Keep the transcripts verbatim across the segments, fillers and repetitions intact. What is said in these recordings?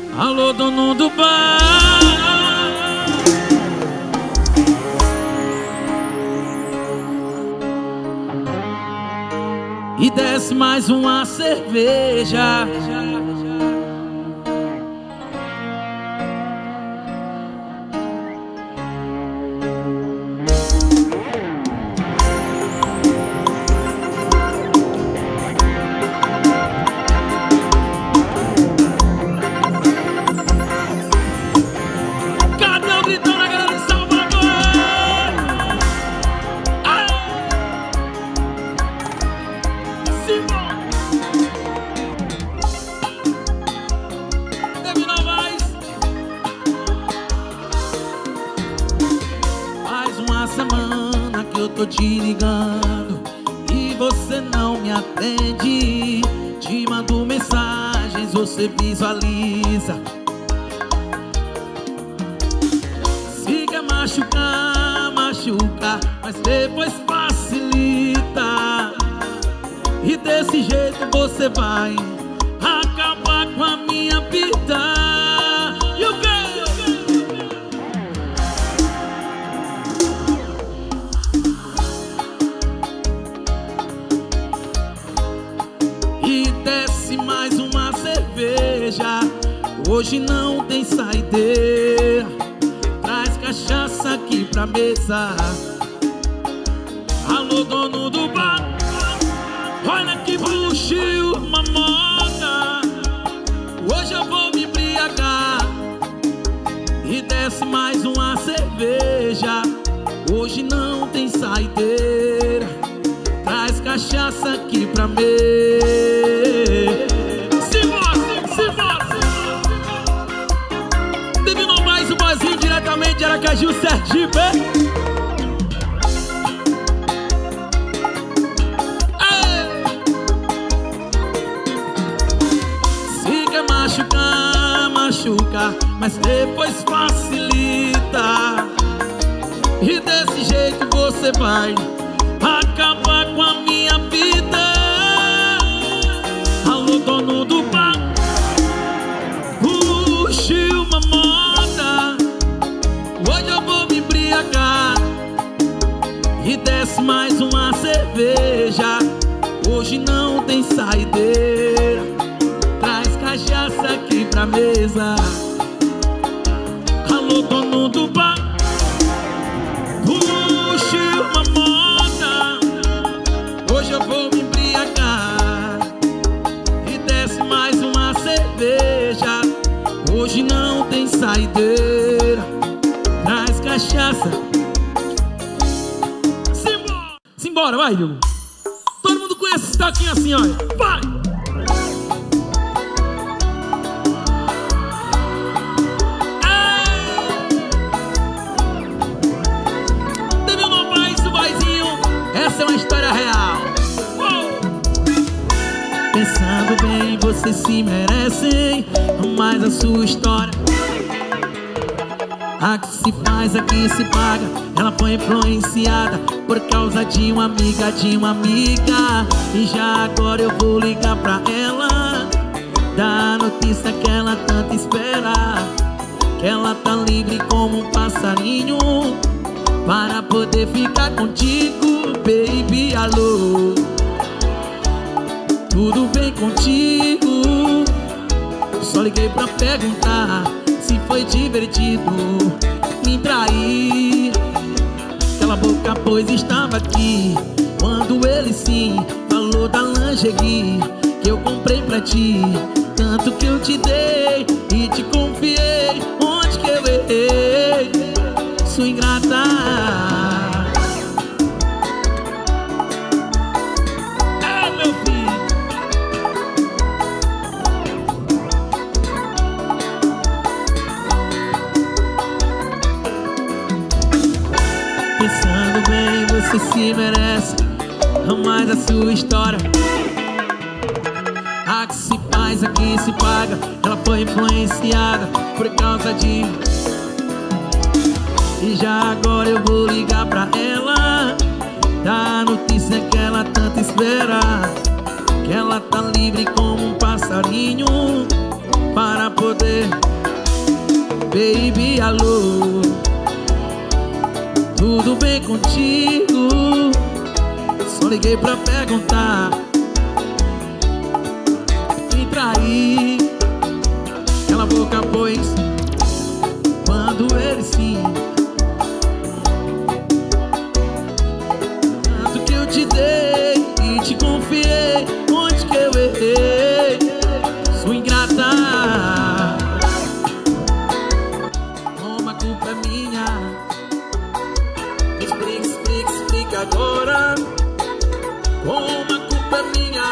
Alô, dono do bar. E desce mais uma cerveja. Cadão gritando a galera de Salvador. Aê! Simão. Teve Novaes. Faz uma semana que eu tô te ligando e você não me atende. Te mando mensagens, você visualiza. Se quer machucar, machuca, mas depois facilita. E desse jeito você vai acabar com a minha vida. E o quê? E desce mais uma cerveja. Hoje não tem saideira. Traz cachaça aqui pra mesa. Alô, dono do bar. Olha que buchio, uma moda. Hoje eu vou me embriagar. E desce mais uma cerveja. Hoje não tem saideira. Traz cachaça aqui pra mesa. Simbora, simbora. Teve no mais o boizinho diretamente de Aracaju, Sergipe. Machucar, machuca, mas depois facilita. E desse jeito você vai acabar com a minha vida. Alô, dono do bar. Puxe uma moda. Hoje eu vou me embriagar. E desce mais uma cerveja. Hoje não tem saideira. Cachaça aqui pra mesa. Alô, dono do bar. Puxe uma moda. Hoje eu vou me embriagar. E desce mais uma cerveja. Hoje não tem saideira. Traz cachaça. Simbora, simbora, vai, Diogo. Todo mundo conhece esse toquinho assim, olha. Vai! Essa é uma história real. Uou! Pensando bem, vocês se merecem mais a sua história. A que se faz, a que se paga. Ela foi influenciada por causa de uma amiga, de uma amiga. E já agora eu vou ligar pra ela, dar a notícia que ela tanto espera. Que ela tá livre como um passarinho para poder ficar contigo, baby. Alô, tudo bem contigo? Só liguei pra perguntar se foi divertido me trair. Cala a boca, pois estava aqui quando ele sim falou da lingerie que eu comprei pra ti. Tanto que eu te dei e te confiei. Onde que eu errei, sua ingrata? É, meu filho. Pensando bem, você se merece mais a sua história. A que se faz, a que se paga. Ela foi influenciada por causa de... E já agora eu vou ligar pra ela, dar a notícia que ela tanto espera. Que ela tá livre como um passarinho para poder poder. Baby, alô, tudo bem contigo? Só liguei pra perguntar. Me traí, cala a boca, pois quando ele sim, tanto que eu te dei e te confiei, onde que eu errei? Sou ingrata. Como a culpa é minha? Me explica, explica, explica agora. Como a culpa é minha?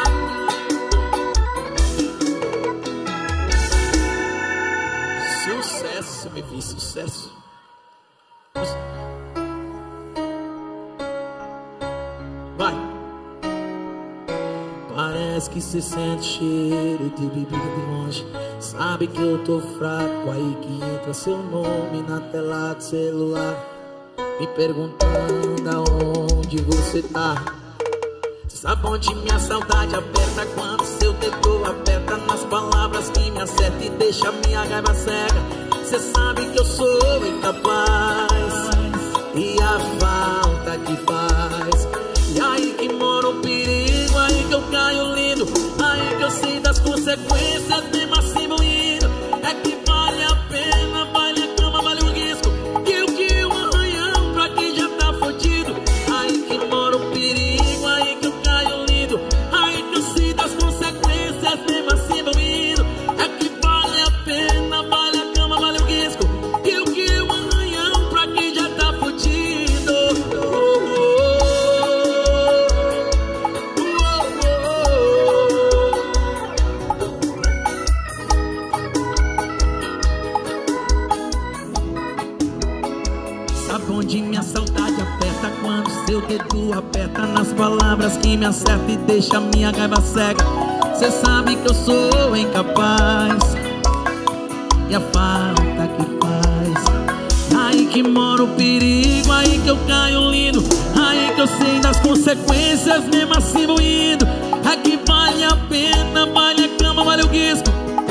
Sucesso, me vi, sucesso. Vai. Parece que cê sente cheiro de bebida de longe. Sabe que eu tô fraco, aí que entra seu nome na tela do celular, me perguntando aonde você tá. Sabe onde minha saudade aperta quando seu dedo aperta nas palavras que me acerta e deixa minha raiva cega. Cê sabe que eu sou incapaz e a falta que faz. E aí que mora o perigo, aí que eu caio lindo, aí que eu sei das consequências, mesmo assim vou indo. É que vale a pena, vale a cama, vale o risco, que o que um arranhão pra quem já tá fudido. Aí que mora o perigo, aí que eu caio lindo, aí que eu sei das consequências, mesmo assim vou indo. É que vale a pena, vale a cama, vale o risco, que o que um arranhão pra quem já tá fudido. Oh, oh, Sabe onde minha saudade aperta quando seu dedo aperta nas palavras que me acerta e deixa minha raiva cega. Cê sabe que eu sou incapaz e a falta que faz. Aí que mora o perigo, aí que eu caio lindo, aí que eu sei das consequências, mesmo assim vou indo. É que vale a pena, vale a cama, vale o risco.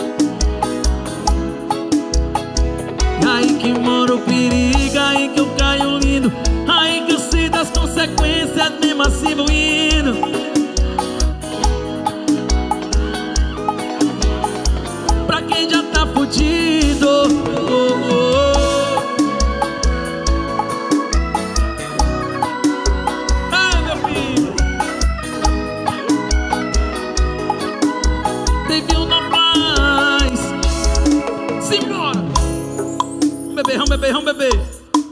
Aí que mora o perigo, aí que eu caio lindo, aí que eu sei das consequências, mesmo assim vou indo. Pra quem já tá fudido. Oh, oh. Ai, meu filho, teve um na paz. Simbora. Vamos beber, vamos beber, vamos beber.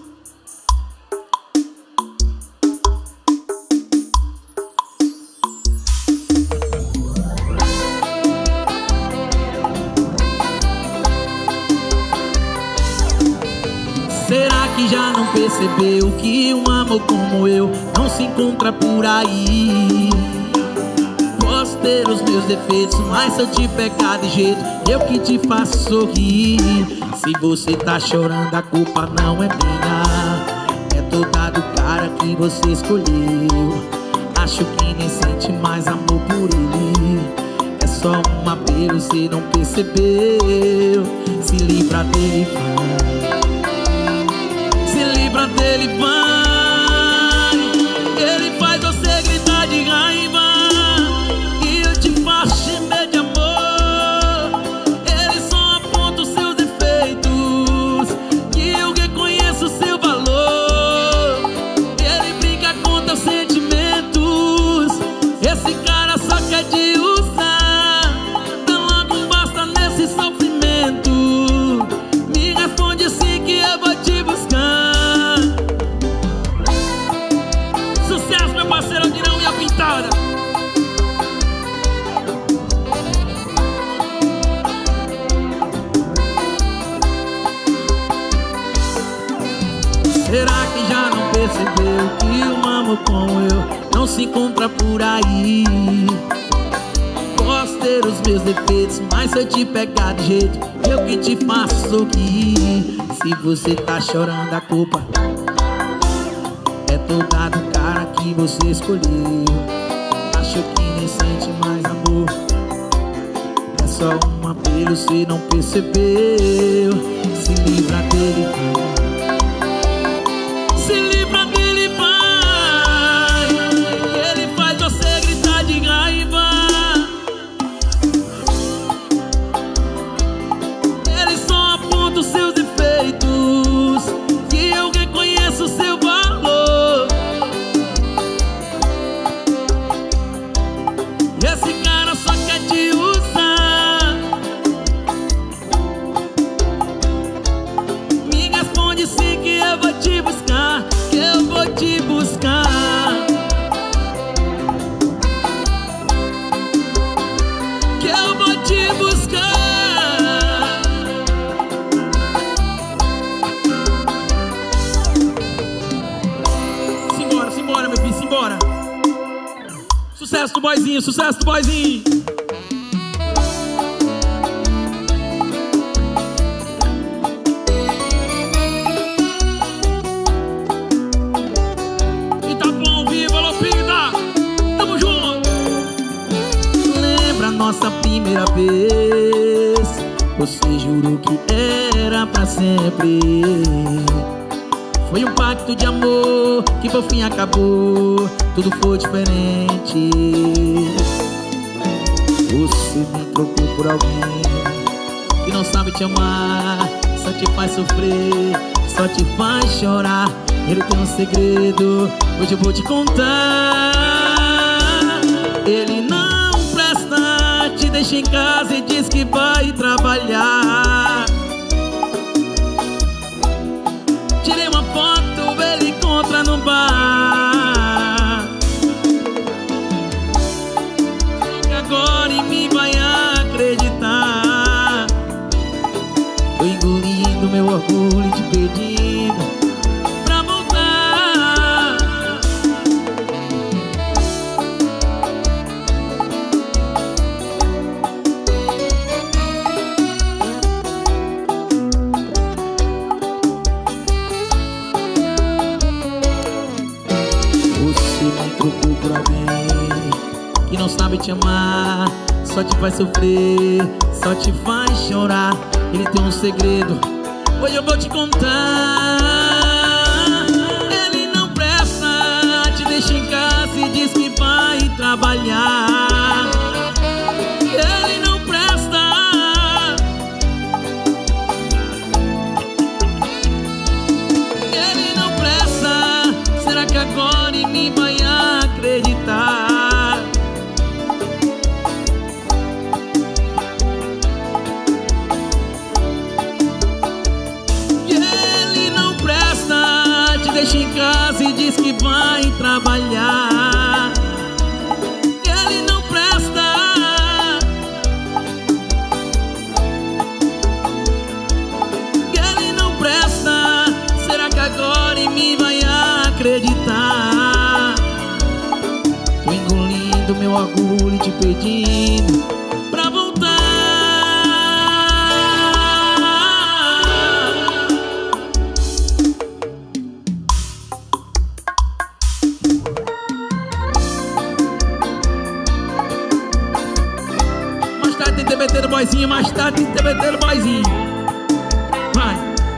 Será que já não percebeu que um amor como eu não se encontra por aí? Posso ter os meus defeitos, mas se eu te pegar de jeito, eu que te faço sorrir. Se você tá chorando, a culpa não é minha, é toda do cara que você escolheu. Acho que nem sente mais amor por ele, é só um apelo, você não percebeu. Se livra dele, vai. Se livra dele, vai. Ele faz você gritar de raiva e eu te faço gemer de amor. Ele só aponta os seus defeitos e eu reconheço o seu valor. Ele brinca com teus sentimentos, esse cara só quer te usar. Dá logo basta nesse sofrimento. Me responde assim que eu vou te buscar. Sucesso, meu parceiro Aldirão e a Pintada. Será que já não percebeu que um amor como eu não se encontra por aí? Posso ter os meus defeitos, mas se eu te pegar de jeito, eu que te faço sorrir. Se você tá chorando, a culpa é toda do cara que você escolheu. Acho que nem sente mais amor, é só um apelo, você não percebeu. Se livra dele, se livra dele, vai. Ele faz você gritar de raiva. Ele só aponta os seus defeitos e eu reconheço o seu valor. Esse cara só quer te usar. Me responde sim que eu vou te buscar, que eu vou te buscar. Que eu vou te buscar. Simbora, simbora, meu filho, simbora. Sucesso do boyzinho, sucesso do boyzinho. E tá bom ao vivo, alô Pinta. Tamo junto. Lembra a nossa primeira vez? Você jurou que era pra sempre. Foi um pacto de amor que por fim acabou. Tudo foi diferente. Você me trocou por alguém que não sabe te amar, só te faz sofrer, só te faz chorar. Ele tem um segredo, hoje eu vou te contar. Ele não presta, te deixa em casa e diz que vai trabalhar. Tirei uma foto, ele encontra no bar. Chega agora em mim, vai acreditar. Tô engolindo meu orgulho, te pedindo pra voltar. Você me trocou por alguém que não sabe te amar, só te faz sofrer, só te faz chorar. Ele tem um segredo, hoje eu vou te contar. Ele não presta, te deixa em casa e diz que vai trabalhar. Ele não presta. Ele não presta. Será que agora em mim vai acreditar? Ele não presta, te deixa em casa e diz que vai trabalhar. Ele não presta. Ele não presta. Será que agora em mim vai acreditar? Tô engolindo meu orgulho, te pedindo pra voltar. Mais tarde tem T B T do boyzinho, mais tarde tem T B T do boyzinho. Vai.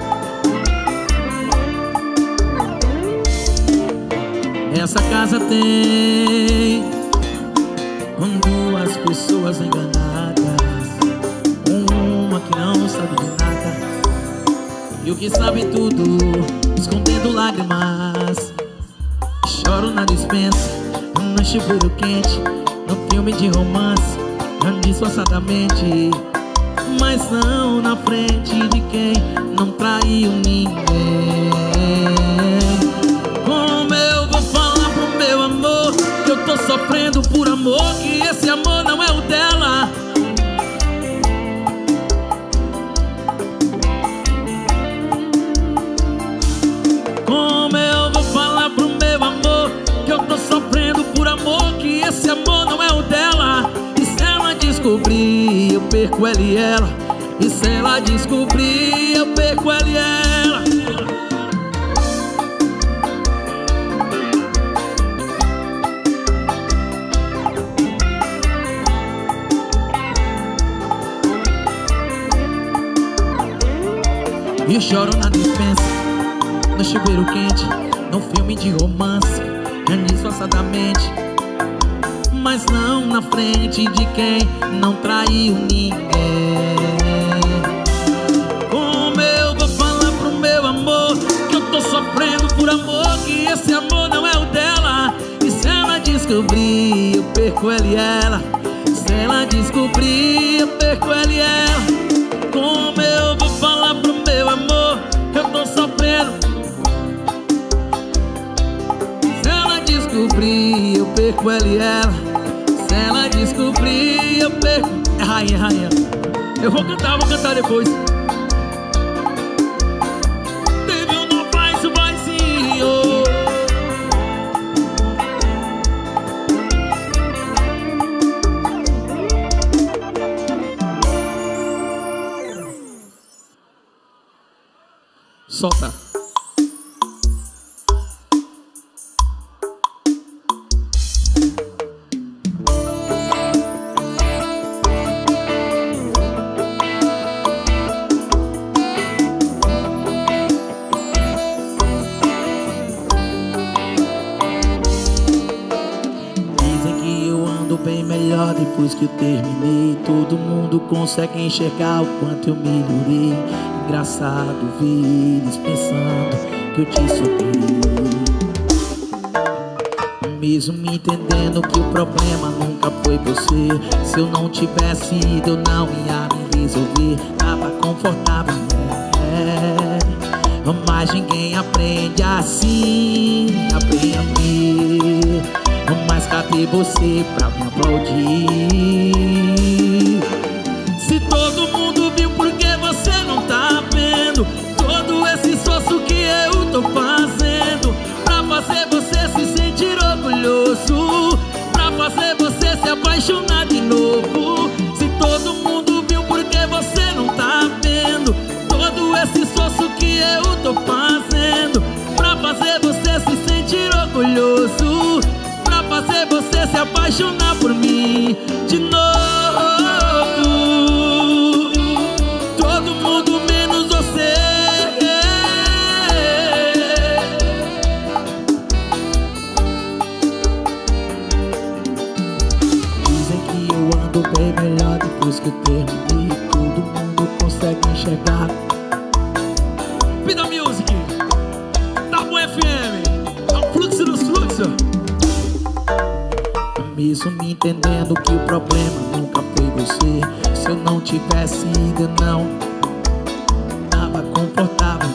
Essa casa tem duas pessoas enganadas, uma que não sabe de nada e o que sabe tudo, escondendo lágrimas. Choro na despensa, no chuveiro quente, no filme de romance, disfarçadamente, mas não na frente de quem não traiu ninguém. Como eu vou falar pro meu amor que eu tô sofrendo por amor, que esse amor não é o dela? Como eu vou falar pro meu amor que eu tô sofrendo por amor, que esse amor não é o dela? E se ela descobrir, eu perco ela e ela. E se ela descobrir, eu perco ela e ela. E eu choro na dispensa, no chuveiro quente, num filme de romance, disfarçadamente, mas não na frente de quem não traiu ninguém. Como eu vou falar pro meu amor que eu tô sofrendo por amor, que esse amor não é o dela? E se ela descobrir, eu perco ela e ela. Se ela descobrir, eu perco ela e ela. Como eu vou falar pro meu amor que eu tô sofrendo? Se ela descobrir, eu perco ela e ela. Se ela descobrir, eu perco. É rainha, rainha. Eu vou cantar, vou cantar depois. Teve um não faz, vai sim, oh. Solta. Dizem que eu ando bem melhor depois que eu terminei. Todo mundo consegue enxergar o quanto eu melhorei. Engraçado ver eles pensando que eu te soltei, mesmo me entendendo que o problema nunca foi você. Se eu não tivesse ido, eu não ia me resolver. Tava confortável, né? Mas ninguém aprende assim. Aprendi. Mas cadê você pra me aplaudir? Se todo mundo viu, por que você não tá vendo todo esse esforço que eu tô fazendo pra fazer você se sentir orgulhoso, pra fazer você se apaixonar de novo? Se todo mundo viu, por que você não tá vendo todo esse esforço que eu tô fazendo pra fazer você se sentir orgulhoso, pra fazer você se apaixonar por mim de novo? Todo mundo menos você. Dizem que eu ando bem melhor depois que eu terminei. Todo mundo consegue enxergar. Vida Music, tá bom F M, é o fluxo dos fluxos. Mesmo me entendendo que o problema nunca foi você. Se eu não tivesse ido, eu não tava confortável.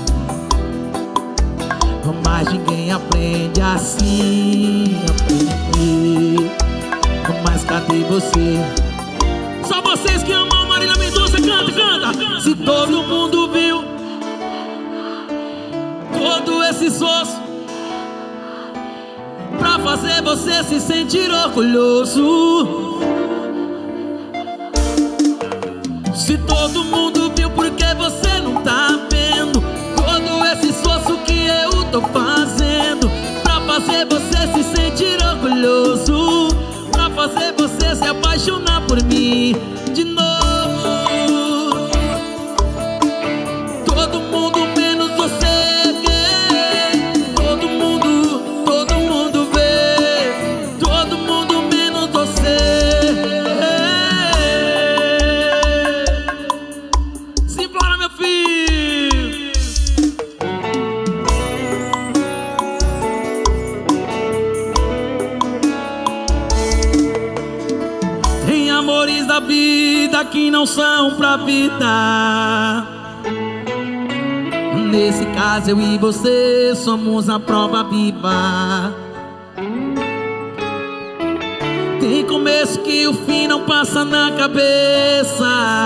Mas ninguém aprende assim. Aprendi. Mas cadê você? Só vocês que amam Marília Mendonça. Canta, canta. Se todo mundo viu todo esse esforço pra fazer você se sentir orgulhoso, se todo mundo viu, por que você não tá vendo todo esse esforço que eu tô fazendo pra fazer você se sentir orgulhoso, pra fazer você se apaixonar por mim de novo? Todo mundo menos você. Que não são pra vida. Nesse caso eu e você somos a prova viva. Tem começo que o fim não passa na cabeça,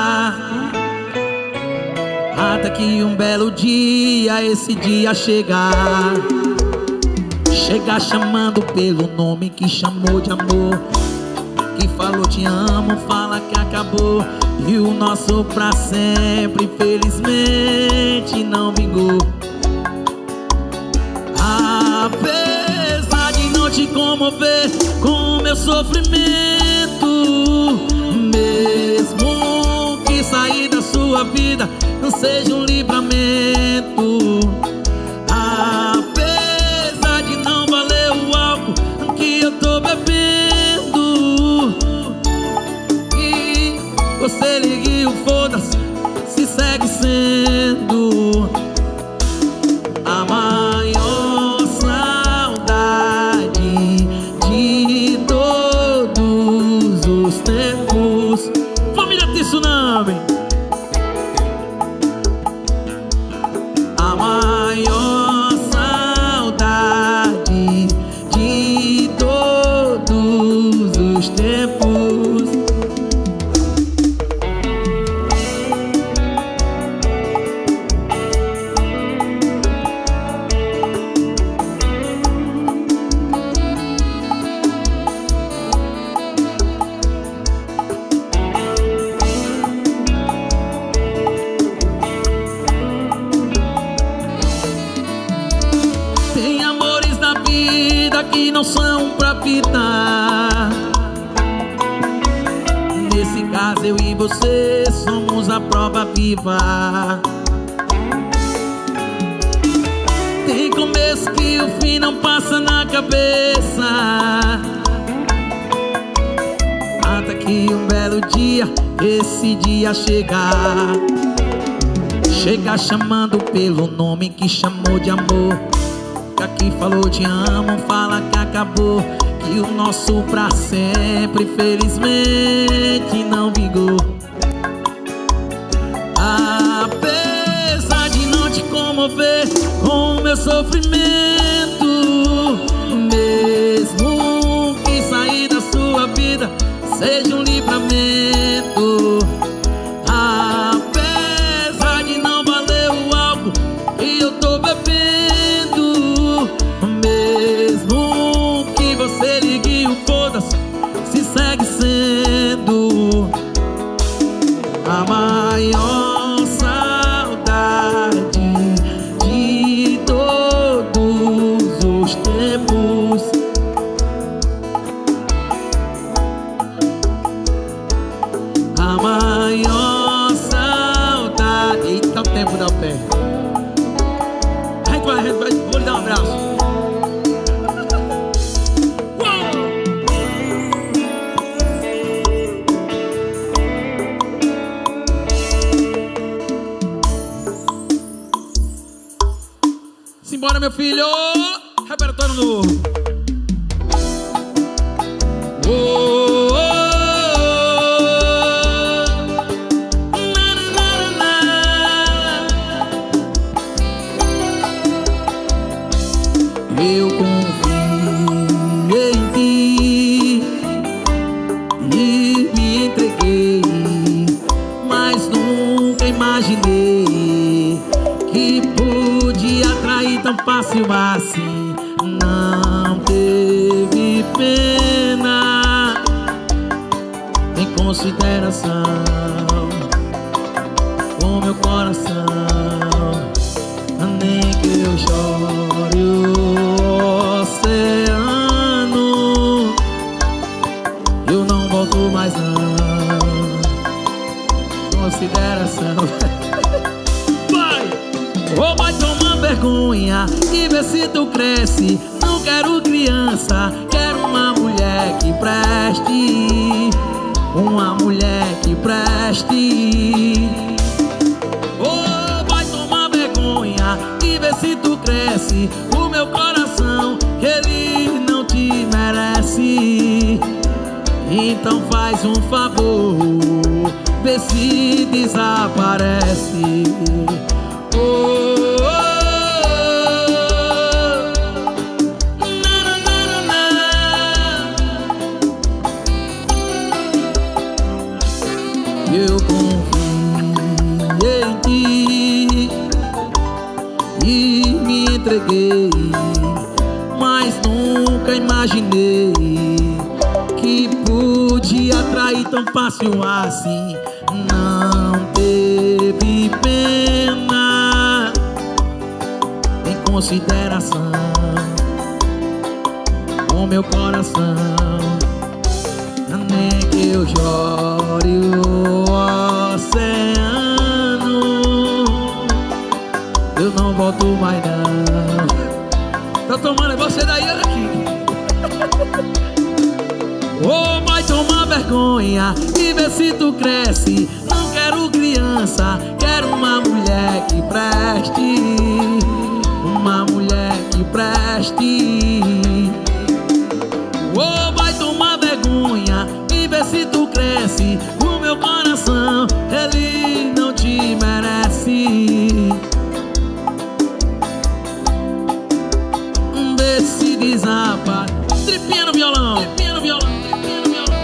até que um belo dia esse dia chegar. Chegar chamando pelo nome que chamou de amor, que falou te amo, fala que acabou. E o nosso pra sempre, infelizmente, não vingou. Apesar de não te comover com meu sofrimento, mesmo que sair da sua vida não seja um livramento, momento. Apesar de não valer o álcool que eu tô bebendo, e você liga e o foda-se, se segue sendo a maior saudade de todos os tempos. Família Tsunami. A maior saudade de todos os tempos. Tem amores na vida que não são pra ficar. Nesse caso eu e você somos a prova viva. Tem começo que o fim não passa na cabeça, até que um belo dia esse dia chegar. Chega chamando pelo nome que chamou de amor, que aqui falou te amo, fala que acabou, que o nosso pra sempre felizmente não vingou. Apesar de não te comover com o meu sofrimento, mesmo que sair da sua vida seja um livramento. Apesar de não valer o álcool que eu tô bebendo, mesmo que você ligue e o foda-se, se segue sendo a maior saudade de todos os tempos. A maior saudade. Eita, o tempo dá o pé. A gente vai, a gente vai, vou lhe dar um abraço. Simbora, meu filho. Repertório novo. Oh, oh, oh. Na, na, na, na. Eu confiei em ti e me entreguei, mas nunca imaginei que podia trair tão fácil assim. Não teve pena, nem consideração com meu coração, nem que eu chore o oceano, eu não volto mais não. Consideração. Ou vai tomar vergonha e ver se tu cresce. Não quero criança, quero uma mulher que preste, uma mulher que preste. Ou vai tomar vergonha e ver se tu cresce. O meu coração, ele não te merece. Então faz um favor, vê se desaparece. Oh, oh, oh. Na, na, na, na. Eu confiei em ti e me entreguei, mas nunca imaginei que podia trair tão fácil assim. Não teve pena, nem consideração com meu coração, nem que eu chore o oceano, eu volto mais não. Tá tomando, é você daí, olha aqui. Oh, vai tomar vergonha e ver se tu cresce. Não quero criança, quero uma mulher que preste. Uma mulher que preste. Oh, vai tomar vergonha e ver se tu cresce. O meu coração, ele não te merece. Vê se desaba. Tripinha no violão, tripinha no violão, tripinha no violão.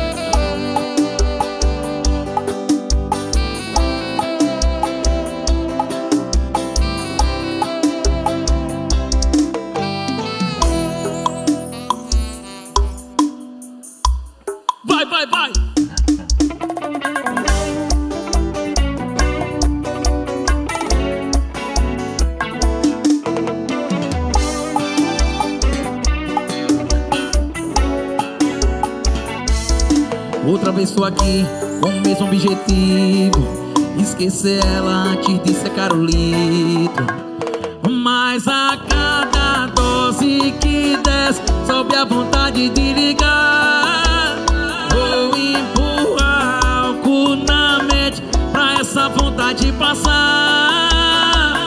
Vai, vai, vai. Outra vez tô aqui com o mesmo objetivo, esquecer ela antes de secar o litro. Mas a cada dose que desce, sobe a vontade de ligar. Vou empurrar álcool na mente pra essa vontade passar.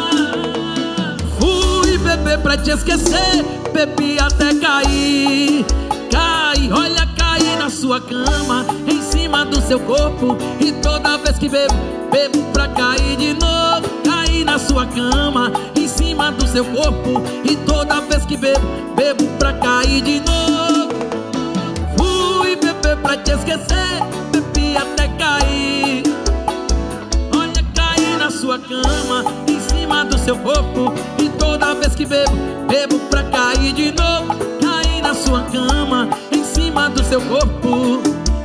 Fui beber pra te esquecer, bebi até cair. Cai, olha, caí na sua cama, em cima do seu corpo. E toda vez que bebo, bebo pra cair de novo. Caí na sua cama, em cima do seu corpo. E toda vez que bebo, bebo pra cair de novo. Fui beber pra te esquecer, bebi até cair. Olha, caí na sua cama, em cima do seu corpo. E toda vez que bebo, bebo pra cair de novo. Caí na sua cama, em cima do seu corpo.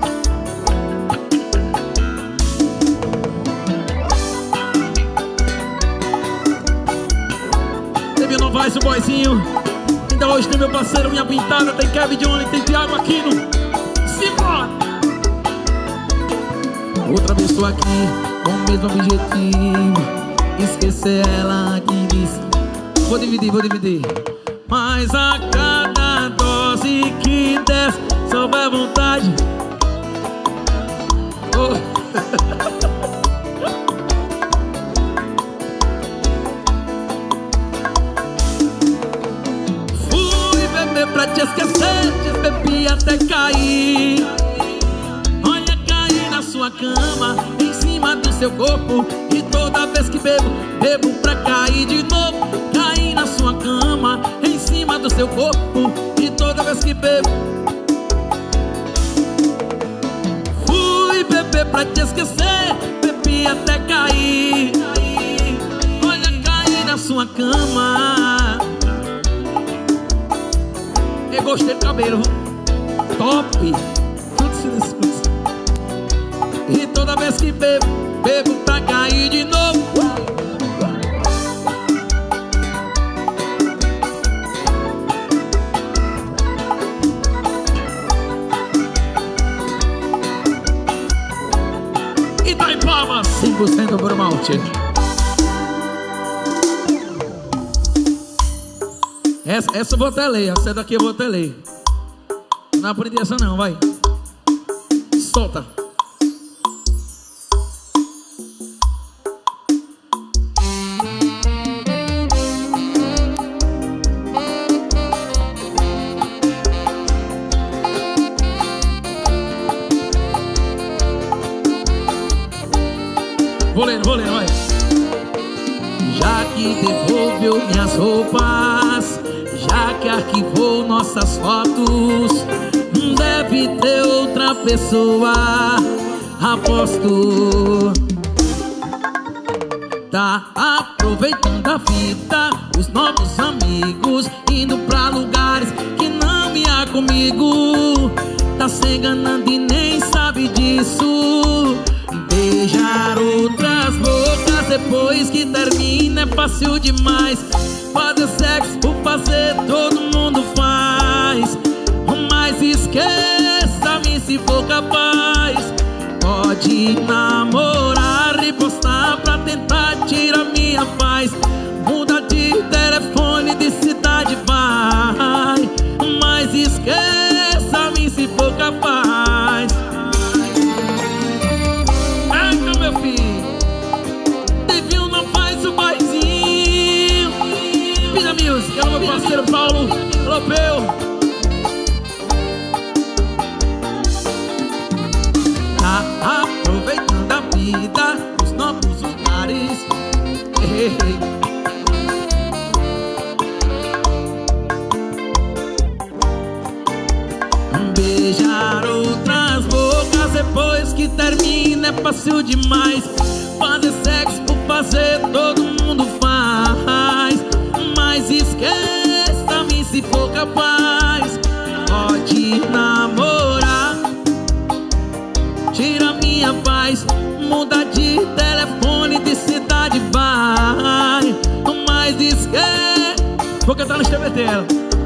Teve Novaes, o boizinho. Ainda hoje tem meu parceiro, minha pintada. Tem Kevin Johnny, tem Thiago Aquino. Simbora! Outra vez tô aqui com o mesmo objetivo, esquecer ela que disse. Vou dividir, vou dividir. Mas a cada dose que desce, sobe a vontade. Oh. Fui beber pra te esquecer, te bebi até cair. Olha, caí na sua cama, em cima do seu corpo. E toda vez que bebo, bebo pra cair de novo. Caí na sua cama, em cima do seu corpo. E toda vez que bebo, fui beber pra te esquecer, bebi até cair. Olha, caí na sua cama. Eu gostei do cabelo, top. Tudo se discute. E toda vez que bebo, bebo pra cair de novo. Itaipava, cem por cento por malte. Essa, essa eu vou até ler, essa daqui eu vou até ler. Não aprendi essa não, vai. Solta. Vou lendo, vou lendo, vai. Já que devolveu minhas roupas, já que arquivou nossas fotos, deve ter outra pessoa, aposto. Tá aproveitando a vida, os novos amigos, indo pra lugares que não ia comigo. Tá se enganando e nem sabe disso. Beijar outras bocas depois que termina é fácil demais. Fazer sexo por fazer todo mundo faz. Mas esqueça-me se for capaz. Pode namorar e postar pra tentar tirar minha paz. fácil demais. Fazer sexo por fazer todo mundo faz, mas esqueça-me se for capaz. Pode namorar, tira minha paz, muda de telefone, de cidade vai, mas esquece. Vou cantar no T B T.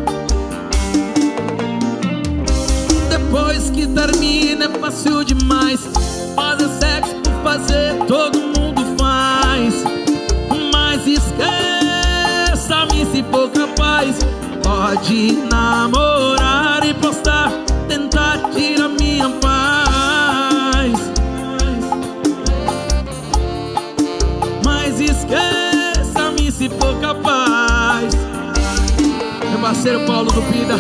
Depois que termina é fácil demais. Fazer sexo por fazer todo mundo faz, mas esqueça-me se for capaz. Pode namorar e postar, tentar tirar minha paz, mas esqueça-me se for capaz. Meu parceiro Paulo do Pida.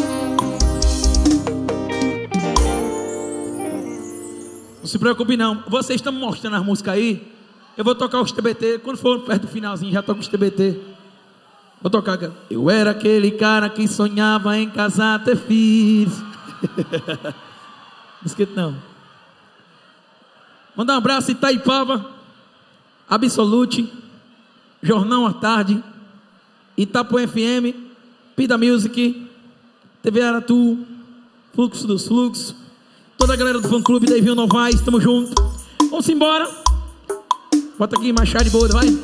Não se preocupe não, vocês estão mostrando as músicas aí. Eu vou tocar os T B T, quando for perto do finalzinho já toco os T B T. Vou tocar, cara. Eu era aquele cara que sonhava em casar, ter filhos. Não esquece não. Mandar um abraço Itaipava, Absolute, Jornal à Tarde, Itapu F M, Pida Music, T V Aratu, Fluxo dos Fluxos, toda a galera do fã clube Davinho Novaes, tamo junto. Vamos embora. Bota aqui Machado de Boa, vai.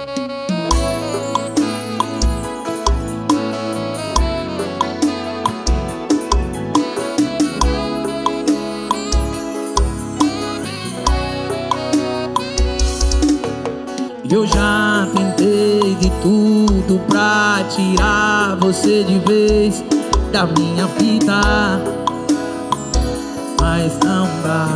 Eu já tentei de tudo pra tirar você de vez da minha vida, mas não dá.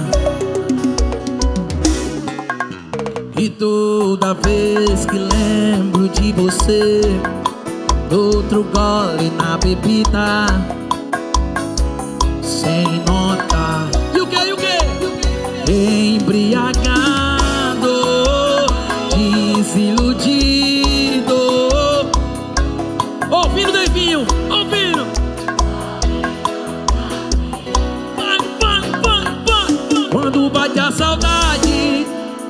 E toda vez que lembro de você, outro gole na bebida, sem notar. E o que, e o que? Embriagado, desiludido, ouvindo Davinho, ouvindo. Vai, vai, vai, vai. Quando bate a saudade,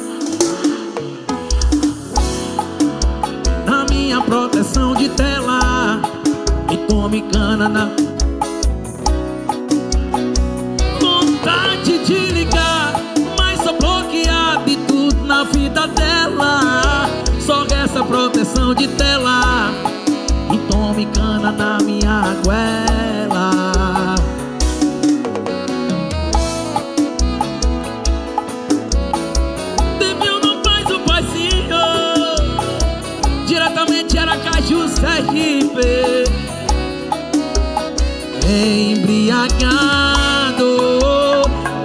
na minha proteção de tela, e tome cana na vontade de ligar, mas sou bloqueado e tudo na vida dela. Só essa proteção de tela, e tome cana na minha goela. Davinho não faz o passinho, diretamente Aracaju, Sergipe. Embriagado,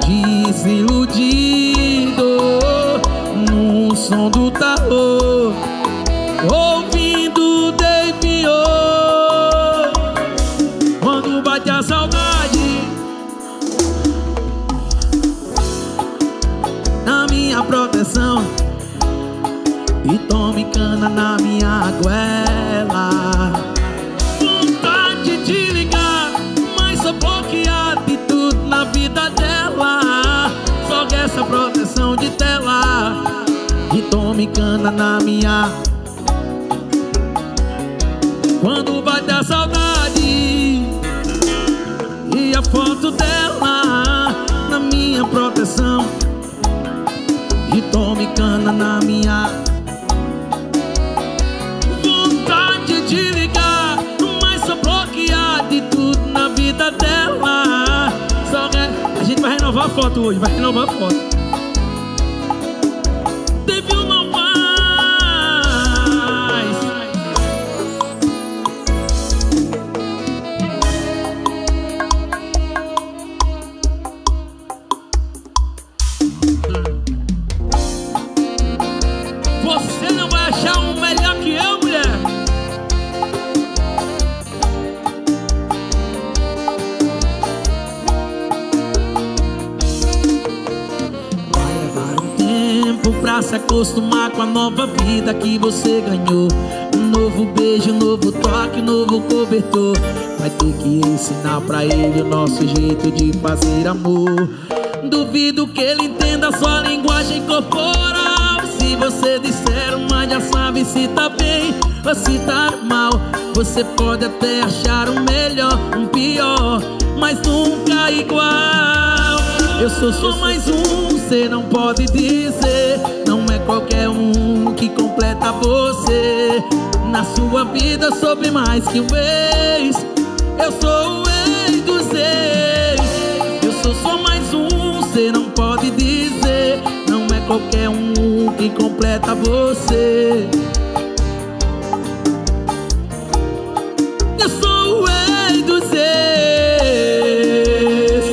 desiludido, no som do tarô, ouvindo Davinho. Quando bate a saudade, na minha proteção, e tome cana na minha goela. Vontade de ligar, mas sou bloqueado e tudo na vida dela. Só que essa proteção de tela, e tome cana na minha. Quando bate a saudade, e a foto dela na minha proteção, e tome cana na minha. Vontade de ligar, mas sou bloqueado e tudo na vida dela. Só que a gente vai renovar a foto hoje, vai renovar a foto. Você não vai achar um melhor que eu, mulher. Vai levar um tempo pra se acostumar com a nova vida que você ganhou. Um novo beijo, um novo toque, um novo cobertor. Vai ter que ensinar pra ele o nosso jeito de fazer amor. duvido que ele entenda sua linguagem corporal. Se você disser uma, já sabe se tá bem ou se tá mal. Você pode até achar um melhor, um pior, mas nunca igual. Eu sou só mais um, cê não pode dizer. Não é qualquer um que completa você. Na sua vida soube mais que um ex. Eu sou o ex dos ex. Eu sou só mais um, cê não pode dizer. Não é qualquer um que completa você. Eu sou o ex dos ex.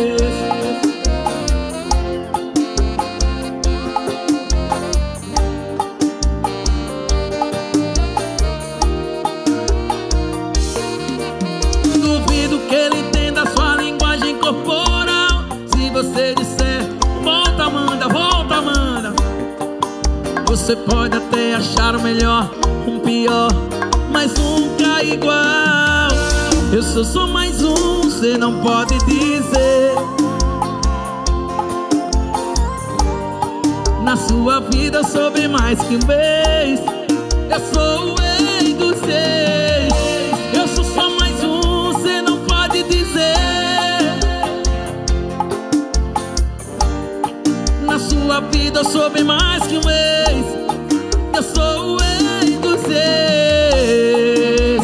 Duvido que ele entenda sua linguagem corporal. Se você disser volta, Amanda, volta, Amanda, você pode até achar o melhor, um pior, mas nunca igual. Eu sou só mais um, cê não pode dizer. Na sua vida eu soube mais que um ex. Eu sou o ex dos ex. Eu sou só mais um, cê não pode dizer. Na sua vida eu soube mais que um ex. Eu sou o ex dos ex.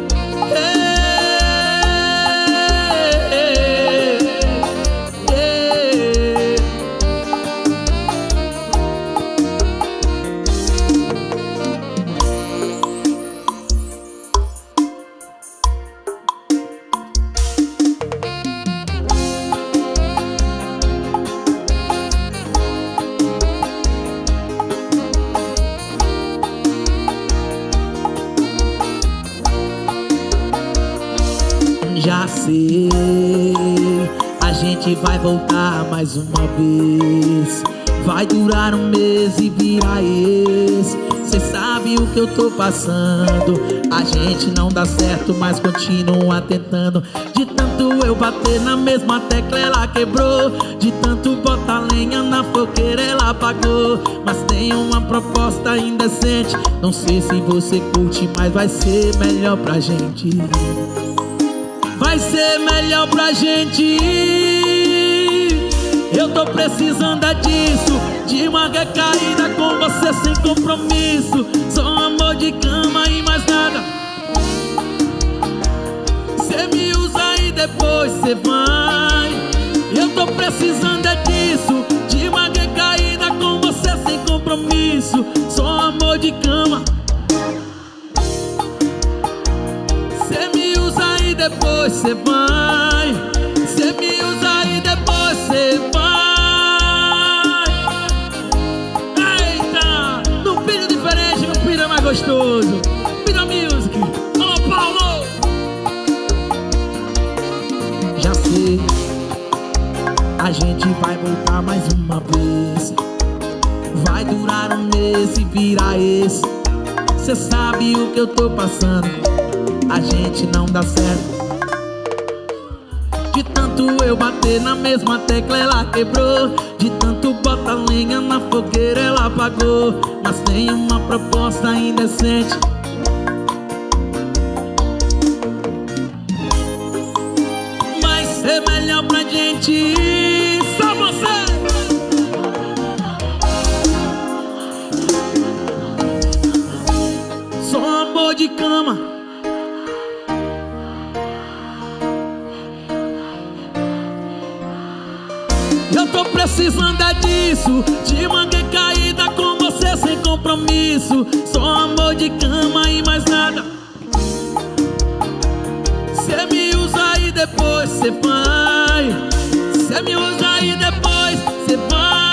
Já sei, a gente vai voltar mais uma vez. Vai durar um mês e virar ex. Cê sabe o que eu tô passando. A gente não dá certo, mas continua tentando. De tanto eu bater na mesma tecla, ela quebrou. De tanto botar lenha na fogueira, ela apagou. Mas tem uma proposta indecente. Não sei se você curte, mas vai ser melhor pra gente. Vai ser melhor pra gente. Eu tô precisando é disso, de uma recaída com você sem compromisso. Só amor de cama e mais nada. Cê me usa e depois cê vai. Eu tô precisando é disso, de uma recaída com você sem compromisso. Só amor de cama. Cê me usa e depois cê vai. Cê me usa e depois cê vai. Eita, no filho diferente, no filho é mais gostoso. Filho Music, alô Paulo. Já sei, a gente vai voltar mais uma vez. Vai durar um mês e virar esse. Cê sabe o que eu tô passando. A gente não dá certo. De tanto eu bater na mesma tecla, ela quebrou. De tanto botar lenha na fogueira, ela apagou. Mas tem uma proposta indecente. Vai ser melhor pra gente. Só você. Só amor de cama. Eu tô precisando é disso, de uma recaída com você sem compromisso. Só amor de cama e mais nada. Cê me usa e depois cê vai. Cê me usa e depois cê vai.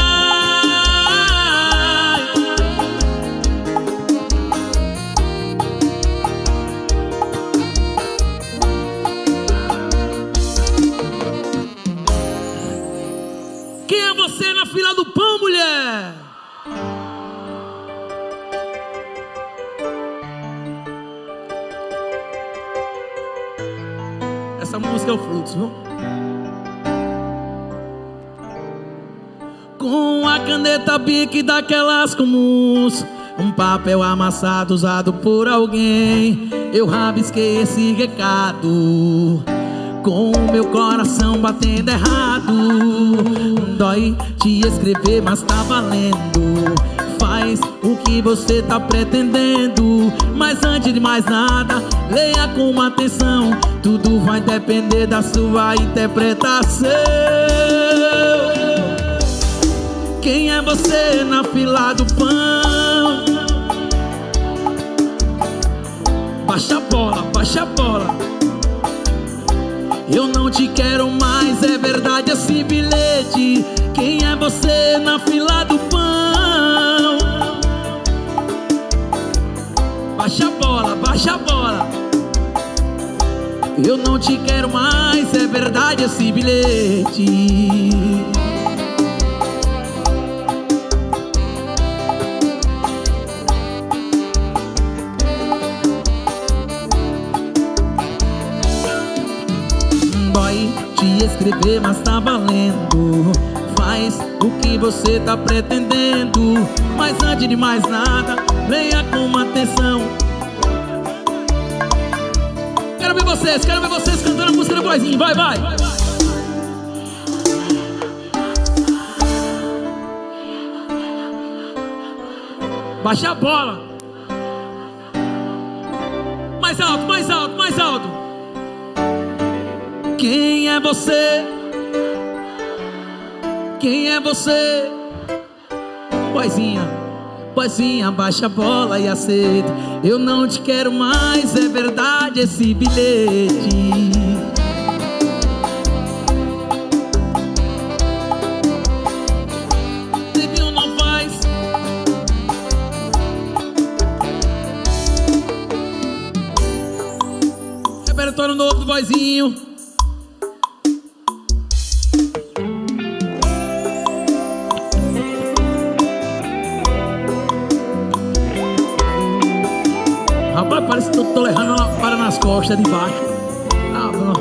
Quem é você na fila do pão, mulher? Essa música é o Fluxo, viu? com a caneta Bic daquelas comuns, um papel amassado usado por alguém. Eu rabisquei esse recado com o meu coração batendo errado. Dói te escrever, mas tá valendo. Faz o que você tá pretendendo, mas antes de mais nada, leia com atenção. Tudo vai depender da sua interpretação. Quem é você na fila do pão? Baixa a bola, baixa a bola. Eu não te quero mais, é verdade esse bilhete. Quem é você na fila do pão? Baixa a bola, baixa a bola. Eu não te quero mais, é verdade esse bilhete. Dói te escrever, mas tá valendo. Faz o que você tá pretendendo, mas antes de mais nada, leia com atenção. Quero ver vocês, quero ver vocês cantando a música do Boizinho. Vai, vai, vai, vai. Baixa a bola. Mais alto, mais alto, mais alto. Quem é você? Quem é você? Boizinha, boizinha, baixa a bola e aceita. Eu não te quero mais, é verdade esse bilhete. Você viu, não faz. Repertório novo do Boizinho. Rapaz, parece que eu tô levando uma para nas costas de baixo. Ah, não.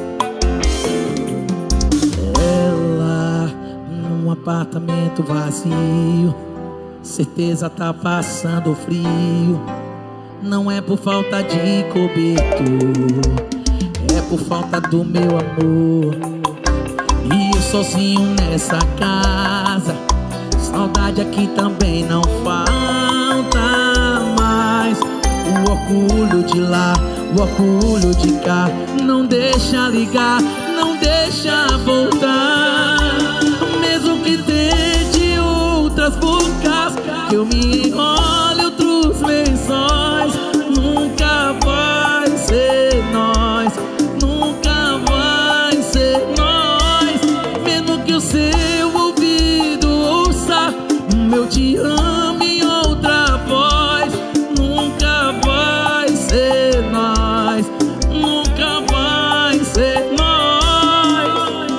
Ela num apartamento vazio, certeza tá passando frio. Não é por falta de cobertor, é por falta do meu amor. E eu sozinho nessa casa, saudade aqui também não falta mais. O orgulho de lá, o orgulho de cá, não deixa ligar, não deixa voltar. Mesmo que tente outras bocas, que eu me enrole outros lençóis, nunca vai ser nós, nunca vai ser nós. Mesmo que o seu ouvido ouça o meu te amo em outra voz, nunca vai ser nós, nunca vai ser nós.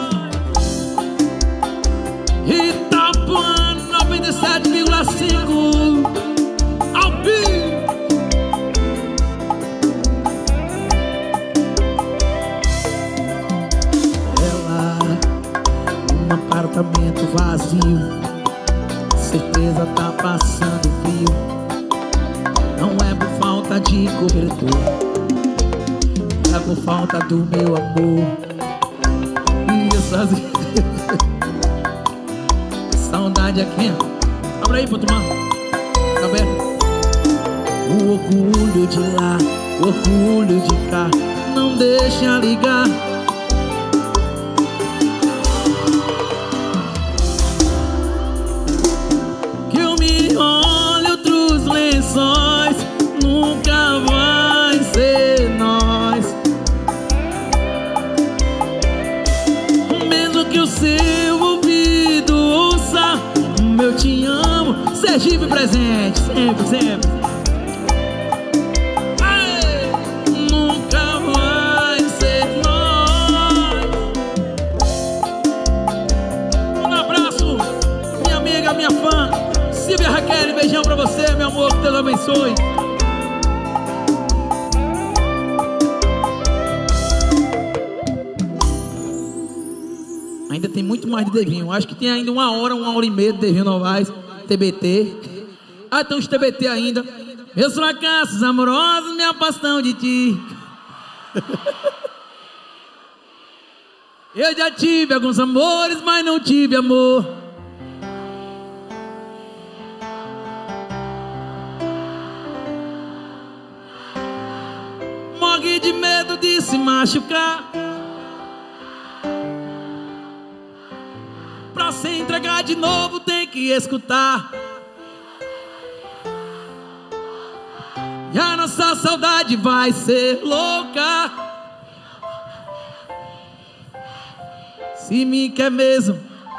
Itapuã noventa e sete vírgula cinco Alpim. Ela num apartamento vazio, certeza tá passando frio. Não é por falta de cobertor, é por falta do meu amor. E eu sozinho. Saudade aqui. Abre aí pra tomar. Tá aberto. O orgulho de lá, o orgulho de cá, não deixa ligar. Que eu me enrole outros lençóis, nunca vai ser nós. Mesmo que o seu ouvido ouça o meu te amo. Sergipe presente, sempre, sempre. Aê! Nunca vai ser nós. Um abraço, minha amiga, minha fã Silvia Raquel, beijão pra você, meu amor, que Deus abençoe. Ainda tem muito mais de Devinho. Acho que tem ainda uma hora, uma hora e meia de Devinho Novaes, T B T. Ah, tem uns T B T ainda. Meus fracassos amorosos me afastam de ti. Eu já tive alguns amores, mas não tive amor. Morri de medo de se machucar. Pra se entregar de novo tem que escutar. E a nossa saudade vai ser louca. Se me quer mesmo,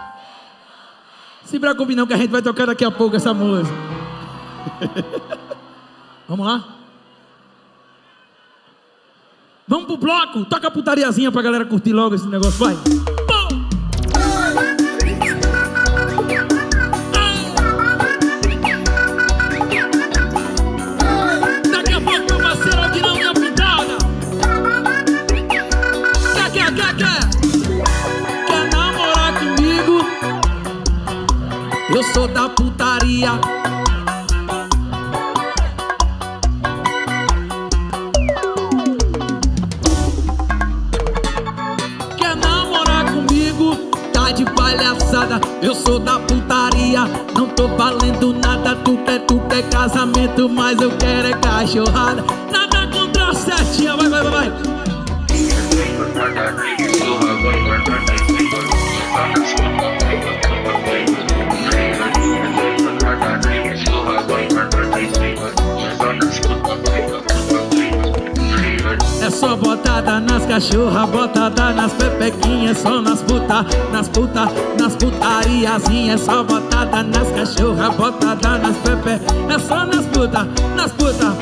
se preocupe não, que a gente vai tocar daqui a pouco essa música. Vamos lá? Vamos pro bloco. Toca a putariazinha pra galera curtir logo esse negócio. Vai. Daqui a pouco meu parceiro Aldinão e a pintada. Quer, quer, quer, quer? Quer namorar comigo? Eu sou da putaria. De palhaçada, eu sou da putaria. Não tô valendo nada, tu quer, tu quer casamento, mas eu quero é cachorrada. Nada contra a setinha, vai, vai, vai, vai. É só botada nas cachorras, botada nas pepequinhas, só nas puta, nas puta, nas putariazinhas. É só botada nas cachorras, botada nas pepe, é só nas puta, nas puta.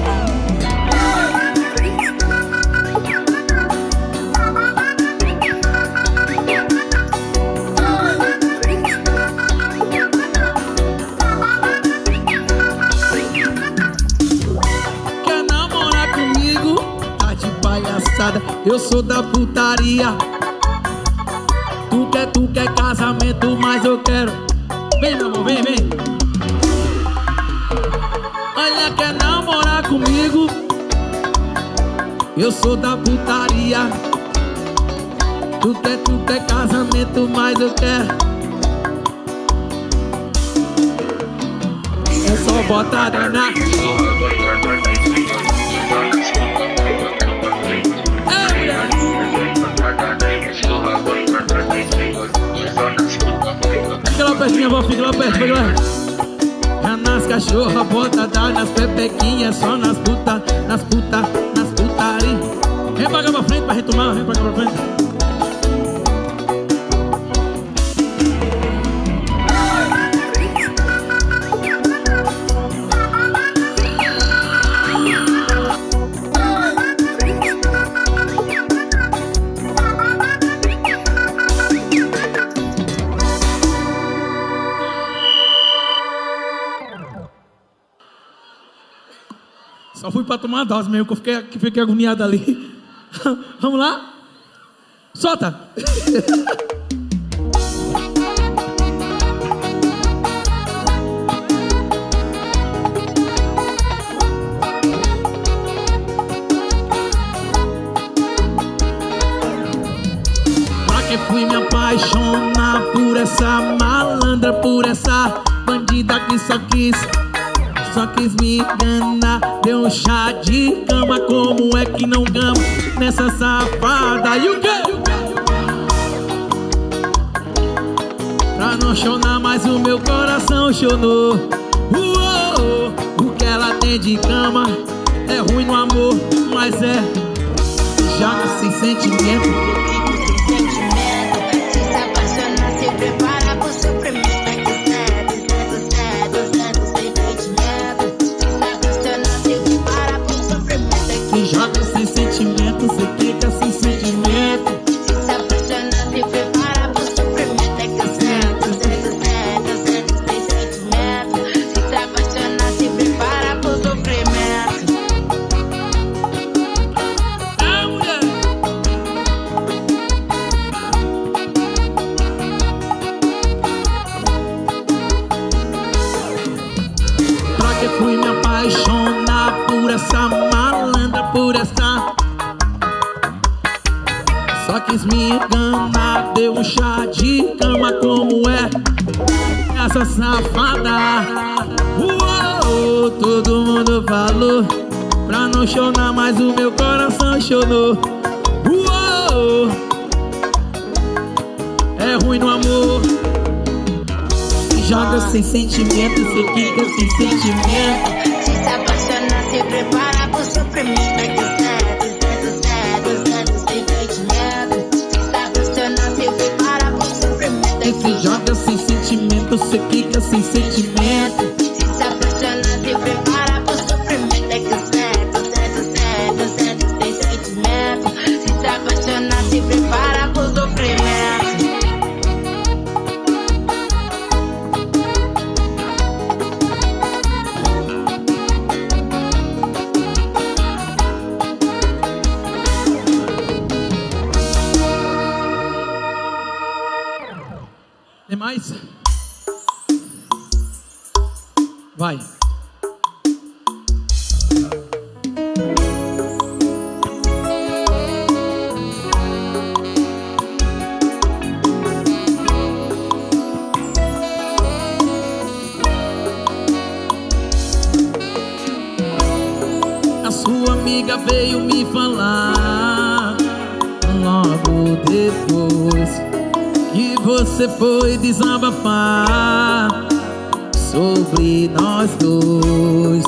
Eu sou da putaria. Tu quer, tu quer casamento, mas eu quero. Vem, meu amor, vem, vem. Olha, quer namorar comigo? Eu sou da putaria. Tu quer, tu quer casamento, mas eu quero. É só botada na... Fica lá pertinho, avó, fica lá perto, fica lá. É nas cachorras, botada nas pepequinhas, só nas puta, nas puta, nas putari. Vem pra cá pra frente pra retomar, vem pra cá pra frente. Só fui pra tomar a dose mesmo, que eu fiquei, que fiquei agoniado ali. Vamos lá? Solta! Pra que fui me apaixonar por essa malandra, por essa bandida que só quis... Só quis me enganar, deu um chá de cama, como é que não gama nessa safada? E o quê? Pra não chorar mais o meu coração chorou. Uou, o que ela tem de cama é ruim no amor, mas é joga sem sentimento. Sem sentimento, se se apaixonar, se prepara pro sofrimento. Joga sem sentimento, cê fica sem sentimento. Se se apaixonar, se prepara pro sofrimento. É que eu sento, sento, sento, sento sem sentimento. Se se apaixonar, se prepara pro sofrimento. Ah, mulher! fui me apaixonar por essa malandra, por essa. Só quis me enganar, deu um chá de cama. Como é essa safada? Uou, todo mundo falou pra não chorar, mas o meu coração chorou. Uou, é ruim no amor. Se joga sem sentimento, se fica sem sentimento. Se se apaixonar, se prepara pro sofrimento. É que certo, certo, certo, certo, sem sentimento. Se se apaixonar, se prepara pro sofrimento. É que se joga sem sentimento, se fica sem sentimento. Se se apaixonar, se prepara pro sofrimento. É que certo, certo, certo, certo, sem sentimento. Se se apaixonar, se prepara pro sofrimento. Tem mais? Vai. A sua amiga veio me falar logo depois que você foi desabafar sobre nós dois.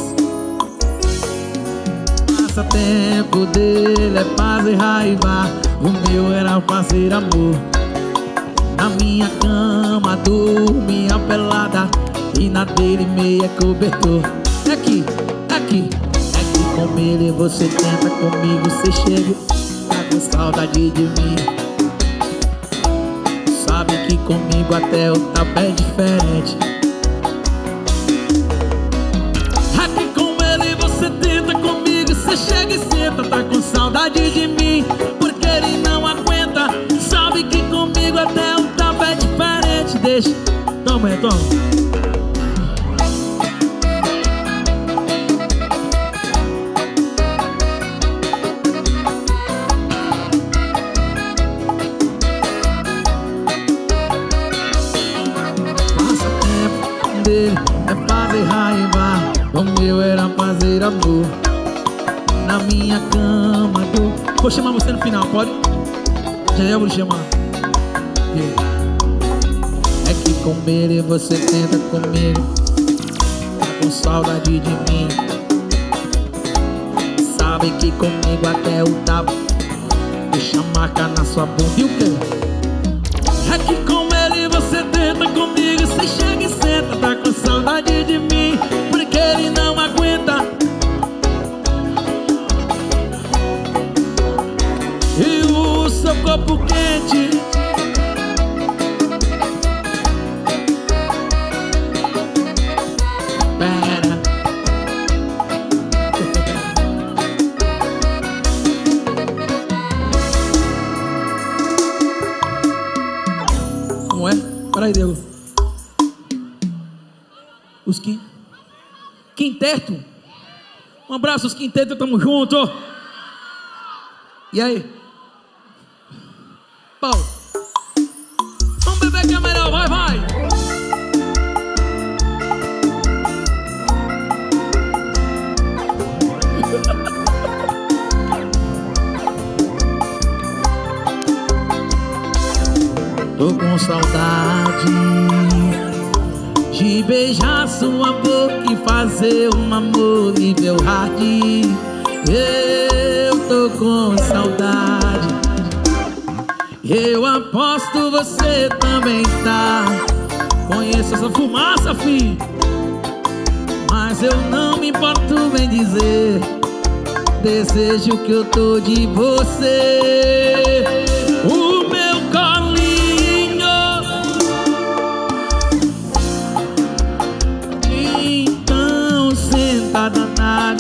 Passatempo dele é fazer raiva, o meu era fazer amor. Na minha cama dormia pelada e na dele meia cobertor. É aqui, é aqui, é que com ele você tenta, comigo você chega, tá com saudade de mim. Sabe que comigo até o tapa é diferente. Aqui com ele você tenta, comigo você chega e senta, tá com saudade de mim, porque ele não aguenta. Sabe que comigo até o tapa é diferente. Deixa, toma, toma. É fazer raiva, o meu era fazer amor. Na minha cama do... Vou chamar você no final, pode? Já eu vou chamar. É que com ele você tenta comigo, tá com saudade de mim. Sabe que comigo até o tapa deixa marca na sua bunda. E o quê? É que com ele você tenta, comigo você chega e senta, tá com saudade de mim, porque ele não aguenta. E o seu corpo quente pera. Como é? Peraí, Diego. Os quin... Quinteto. Um abraço, os quintetos, tamo junto. E aí? Paulo. Vamos beber que é melhor, vai, vai. Tô com saudade de beijar sua boca e fazer um amor nível hard. Eu tô com saudade, eu aposto você também tá. Conheço essa fumaça, fi, mas eu não me importo bem dizer. Desejo que eu tô de você. O meu colinho, então senta danada.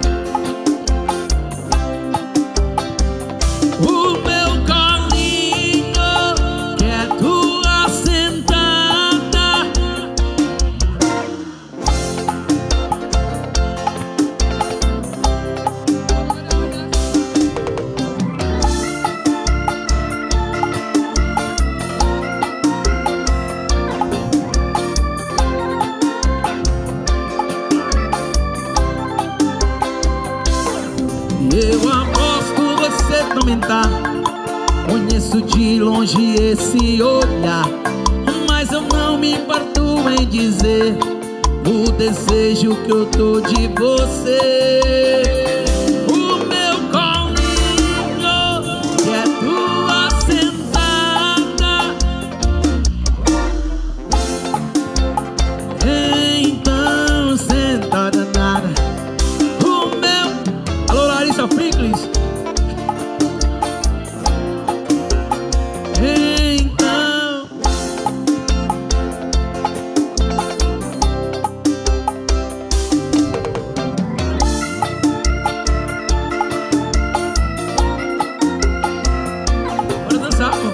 O meu colinho quer tua sentada. aumentar. Conheço de longe esse olhar, mas eu não me perdoo em dizer o desejo que eu tô de você. O meu colinho que é tua sentada, então sentada nada. O meu... Alô, Larissa Frickles. Então bora dançar, pô.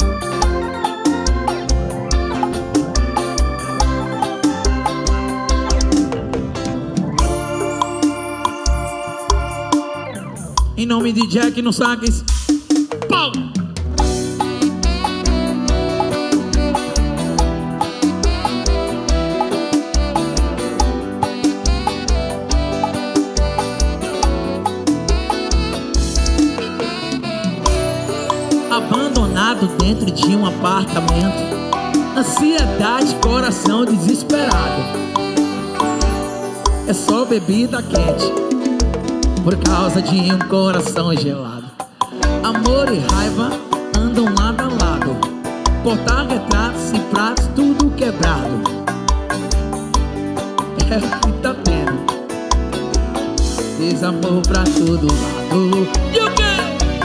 Em nome de Jack no Saques. Pau! Abandonado dentro de um apartamento, ansiedade, coração desesperado. É só bebida quente por causa de um coração gelado. Amor e raiva andam lado a lado, porta-retratos e pratos tudo quebrado. É o que tá tendo, desamor pra todo lado. E o quê?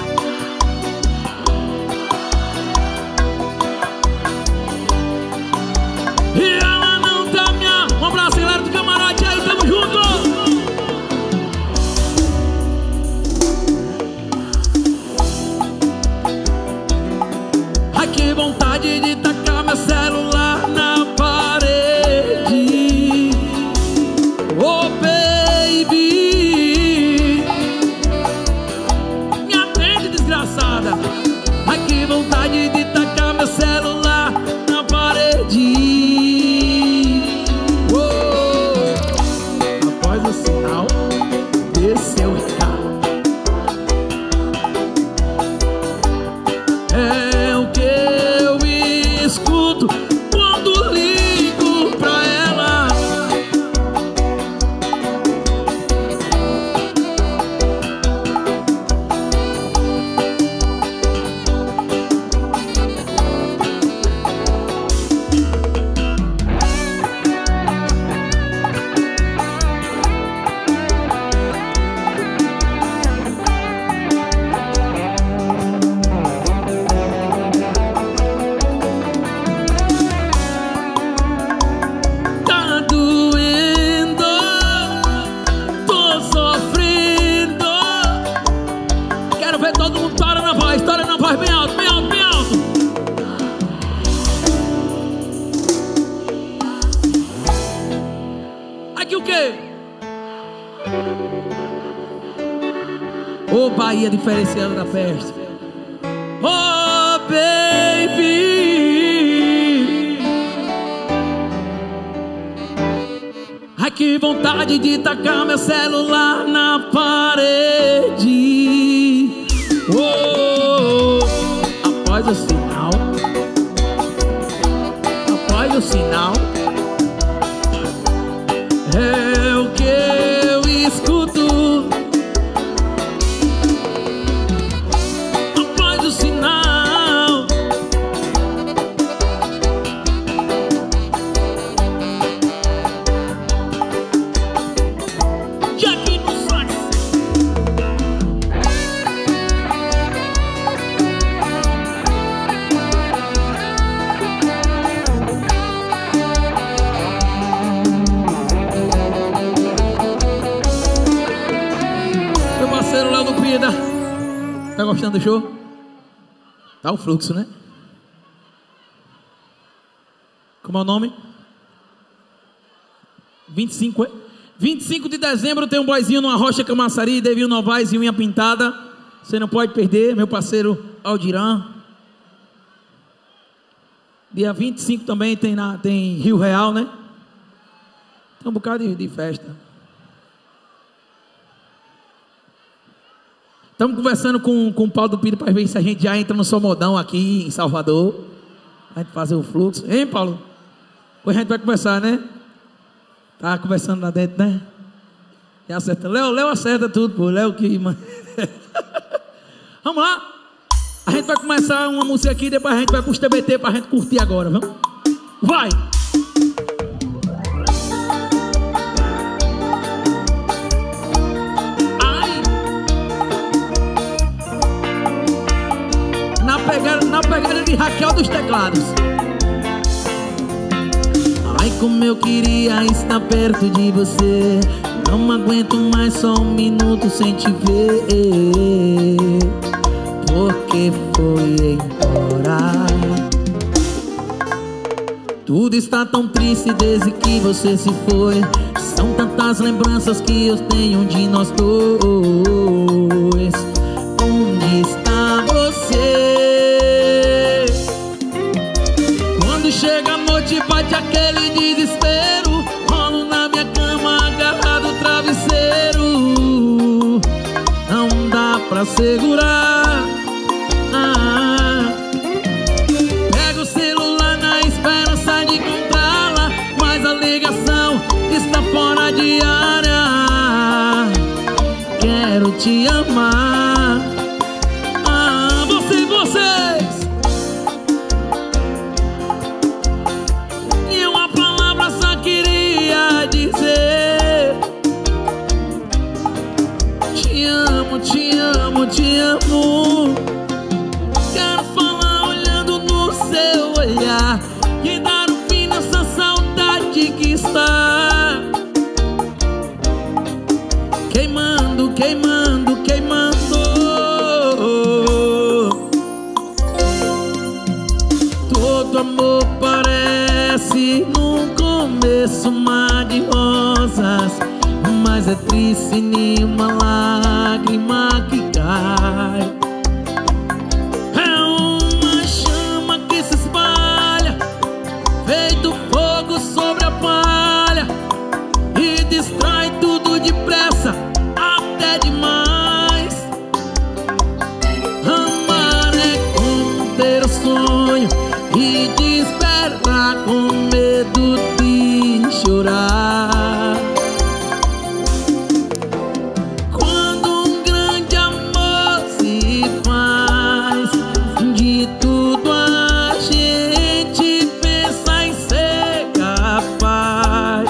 E ela não tá minha. Um abraço, galera do camarote aí, tamo junto. Ai, que vontade de tacar meu celular na parede. Oh, baby, me atende, desgraçada. Ai, que vontade de tacar meu celular na parede. Após o sinal, desceu o carro. É o que eu escuto quando ligo pra ela. Tá doendo, tô sofrendo. Quero ver todo mundo para na voz, estoura na voz bem alto, bem alto, bem alto. Aqui o quê? Ô, Bahia diferenciada da festa. Oh, baby, ai, que vontade de tacar meu celular na parede. Oh, após o sinal, após o sinal, é o que eu escuto. Após o sinal, Jack no sax. Meu parceiro Léo do Pida, tá gostando do show? Tá o fluxo, né? Como é o nome? vinte e cinco, é? vinte e cinco de dezembro tem um boizinho numa Rocha Camaçari, Devil Novaes e unha pintada. Você não pode perder, meu parceiro Aldirã. Dia vinte e cinco também tem, na, tem Rio Real, né? Tem um bocado de, de festa. Estamos conversando com, com o Paulo do Pires para ver se a gente já entra no Somodão aqui em Salvador. A gente fazer o fluxo. Hein, Paulo? Hoje a gente vai conversar, né? Tá conversando lá dentro, né? E acerta. Léo, Léo acerta tudo, pô. Léo que... Vamos lá. A gente vai começar uma música aqui, depois a gente vai pros T B T pra gente curtir agora, vamos? Vai! Na pegada, na pegada de Raquel dos teclados. Ai, como eu queria estar perto de você. Não aguento mais só um minuto sem te ver. Porque foi embora. Tudo está tão triste desde que você se foi. São tantas lembranças que eu tenho de nós dois. Onde está você? Quando chega a noite bate aquele desespero. Rolo na minha cama agarrado ao travesseiro. Não dá pra segurar. ah. Pega o celular na esperança de encontrá-la, mas a ligação está fora de área. Quero te amar. Ah, você, vocês. E uma palavra só queria dizer: te amo, te amo, te amo. Quero falar olhando no seu olhar e dar um fim nessa saudade que está queimando, queimando, queimando. Todo amor parece num começo um mar de rosas, mas é triste nenhuma lágrima que cai. É uma chama que se espalha, feito fogo sobre a palha, e destrói tudo depressa, até demais. Amar é como ter o sonho e despertar com medo de chorar. Quando um grande amor se faz, de tudo a gente pensa em ser capaz.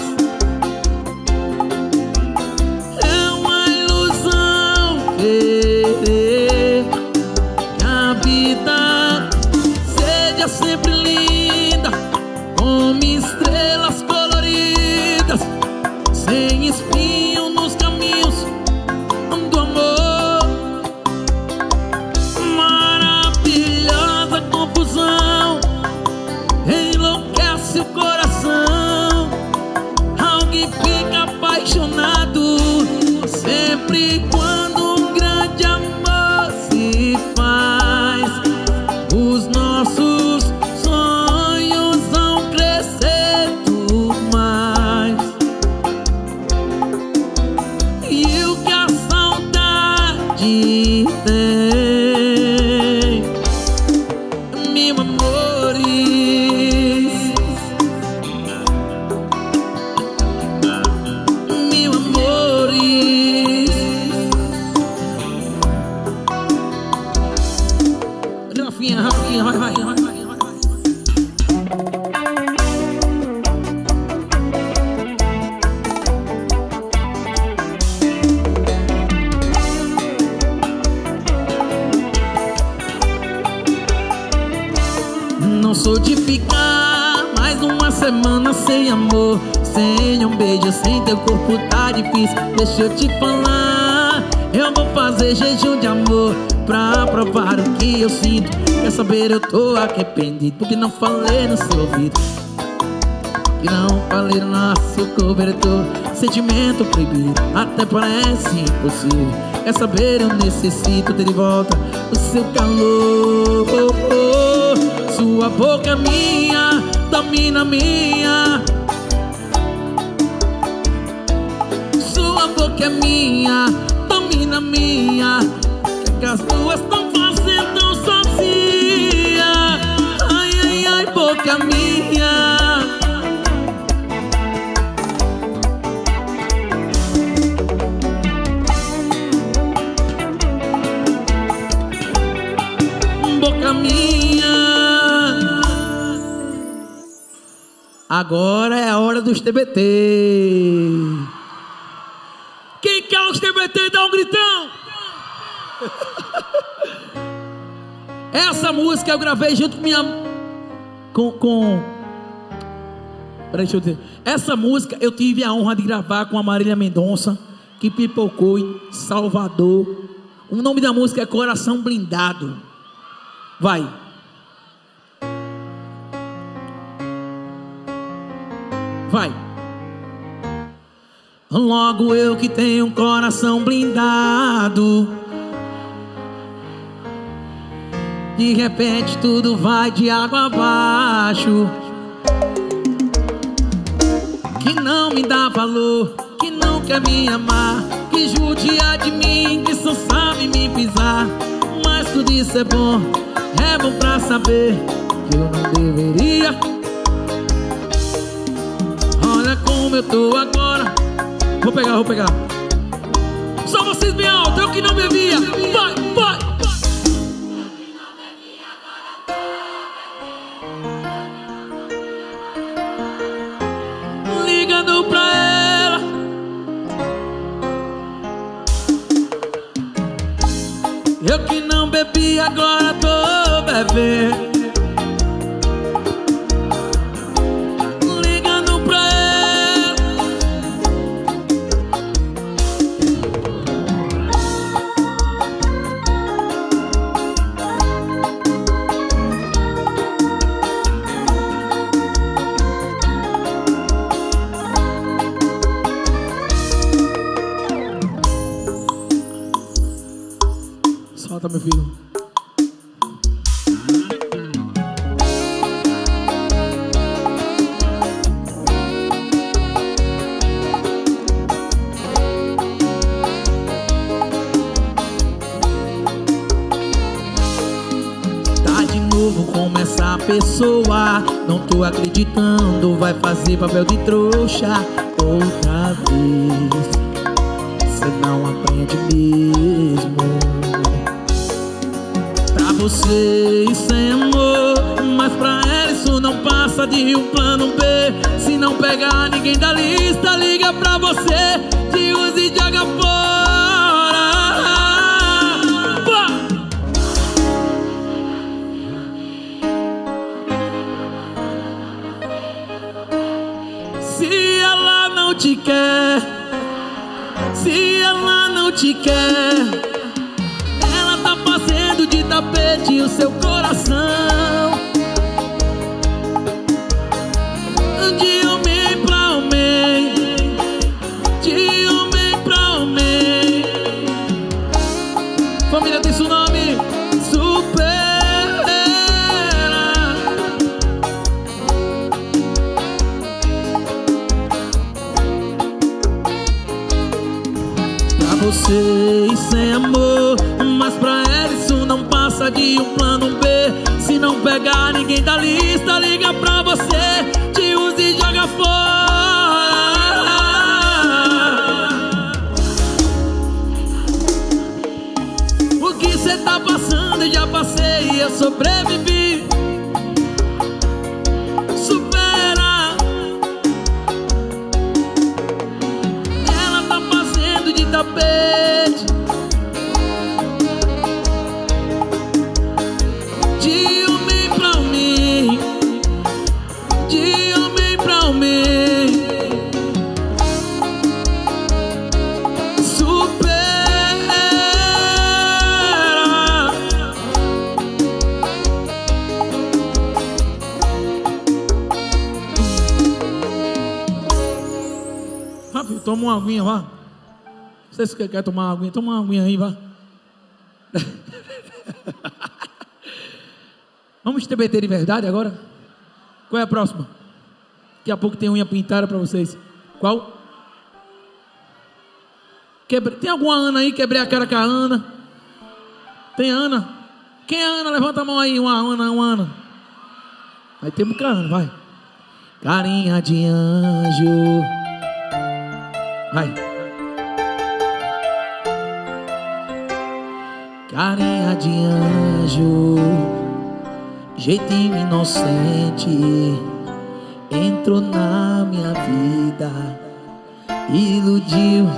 É uma ilusão querer que a vida seja sempre linda, como estrelas coloridas, sem espinho nos caminhos do amor. Maravilhosa confusão enlouquece o coração. Alguém fica apaixonado sempre quando um grande amor se faz. Os nossos sonhos vão crescendo mais, e o que a saudade tem, mil amores, mil amores. Rafinha, Rafinha, vai, vai, vai, vai, vai, vai. Não sou de ficar mais uma semana sem amor, sem um beijo, sem teu corpo tá difícil. Deixa eu te falar, eu vou fazer jejum de amor pra provar o que eu sinto. Quer saber, eu tô arrependido porque não falei no seu ouvido, que não falei no nosso cobertor. Sentimento proibido, até parece impossível. Quer saber, eu necessito ter de volta o seu calor. Sua boca é minha, domina minha. Sua boca é minha, domina minha. que as duas estão fazendo sozinha. Ai, ai, ai, boca minha. Boca minha. Agora é a hora dos T B T. Quem quer os T B T dá um gritão. Essa música eu gravei junto com minha com, com... Peraí, deixa eu dizer. Essa música eu tive a honra de gravar com a Marília Mendonça, que pipocou em Salvador. O nome da música é Coração Blindado. Vai. Vai. Logo eu que tenho um coração blindado, de repente tudo vai de água abaixo. Que não me dá valor, que não quer me amar, que judia de mim, que só sabe me pisar. Mas tudo isso é bom, é bom pra saber que eu não deveria. Olha como eu tô agora. Vou pegar, vou pegar. Só vocês bem alto, eu que não bebia. Vai, vai. Ligando pra ela. Eu que não bebi, agora tô bebendo. Solta, meu filho. Tá de novo como essa pessoa, não tô acreditando, vai fazer papel de trouxa outra vez. Cê não aprende mesmo. Você isso é amor, mas pra ela isso não passa de um plano B. Se não pegar ninguém da lista, liga pra você, te usa e joga fora. Pá! Se ela não te quer, se ela não te quer, fazendo de tapete o seu coração. De homem pra homem, de homem pra homem. Família tem seu nome, supera. Pra você isso é amor, mas pra ela isso não passa de um plano B. Se não pegar ninguém da lista, liga pra você, te usa e joga fora. O que cê tá passando eu já passei e eu sobrevivi. Supera. Ela tá fazendo de tapete. Toma uma aguinha, vá. Vocês que querem tomar uma aguinha, toma uma aguinha aí, vá. Vamos T B T de verdade agora? Qual é a próxima? Daqui a pouco tem unha pintada para vocês. Qual? Quebre... Tem alguma Ana aí? Quebrei a cara com a Ana. Tem Ana? Quem é Ana? Levanta a mão aí, uma Ana, uma Ana. Aí tem muita Ana, vai. Carinha de anjo. Vai. Carinha de anjo, jeitinho inocente, entrou na minha vida, iludiu,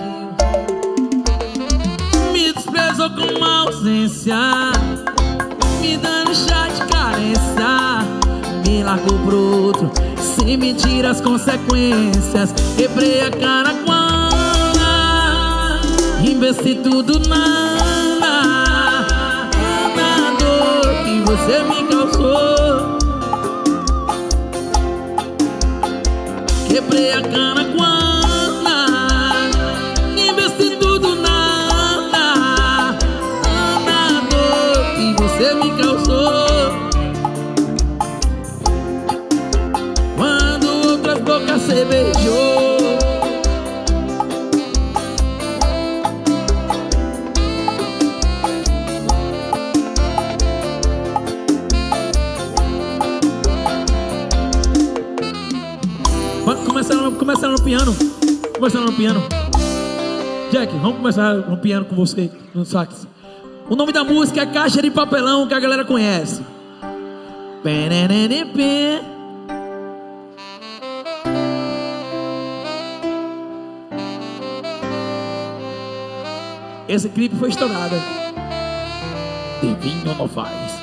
me desprezou com uma ausência, me dando chá de carência, me largou pro outro, sem medir as consequências. Quebrei a cara com a Ana, investi tudo na você me causou. Quebrei a cana com a Ana, investi tudo na Ana, Ana, dor que você me causou. Quando outras bocas você beijou, começar no piano, começar no piano. Jack, vamos começar no piano com você, no sax. O nome da música é Caixa de Papelão, que a galera conhece. Esse clipe foi estourado. Devinho não faz.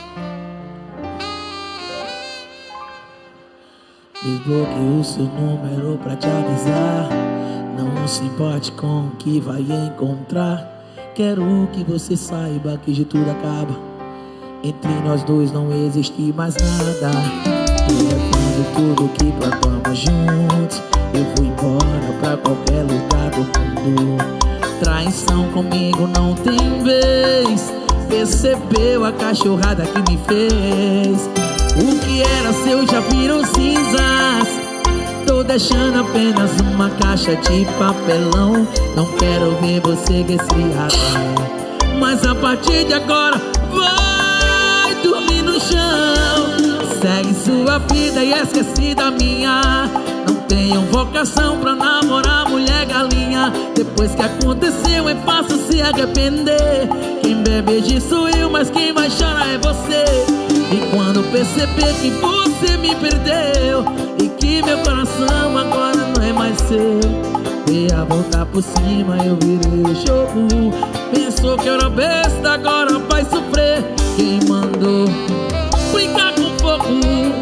Desbloqueei o seu número pra te avisar. Não se importe com o que vai encontrar. Quero que você saiba que de tudo acaba. Entre nós dois não existe mais nada. Tô levando tudo que plantamos juntos. Eu vou embora pra qualquer lugar do mundo. Traição comigo não tem vez. Percebeu a cachorrada que me fez? O que era seu já virou cinzas. Tô deixando apenas uma caixa de papelão. Não quero ver você resfriada, mas a partir de agora vai dormir no chão. Segue sua vida e esquece da minha. Não tenho vocação pra namorar mulher galinha. Depois que aconteceu é fácil se arrepender. Quem bebe hoje sou eu, mas quem vai chorar é você. E quando perceber que você me perdeu e que meu coração agora não é mais seu, ia voltar por cima, eu virei o jogo. Pensou que eu era besta, agora vai sofrer. Quem mandou brincar com fogo?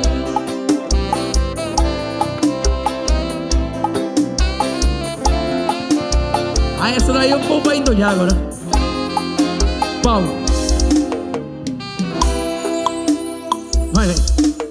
Ah, essa daí o povo vai endolhar agora. Paulo, vai, vem.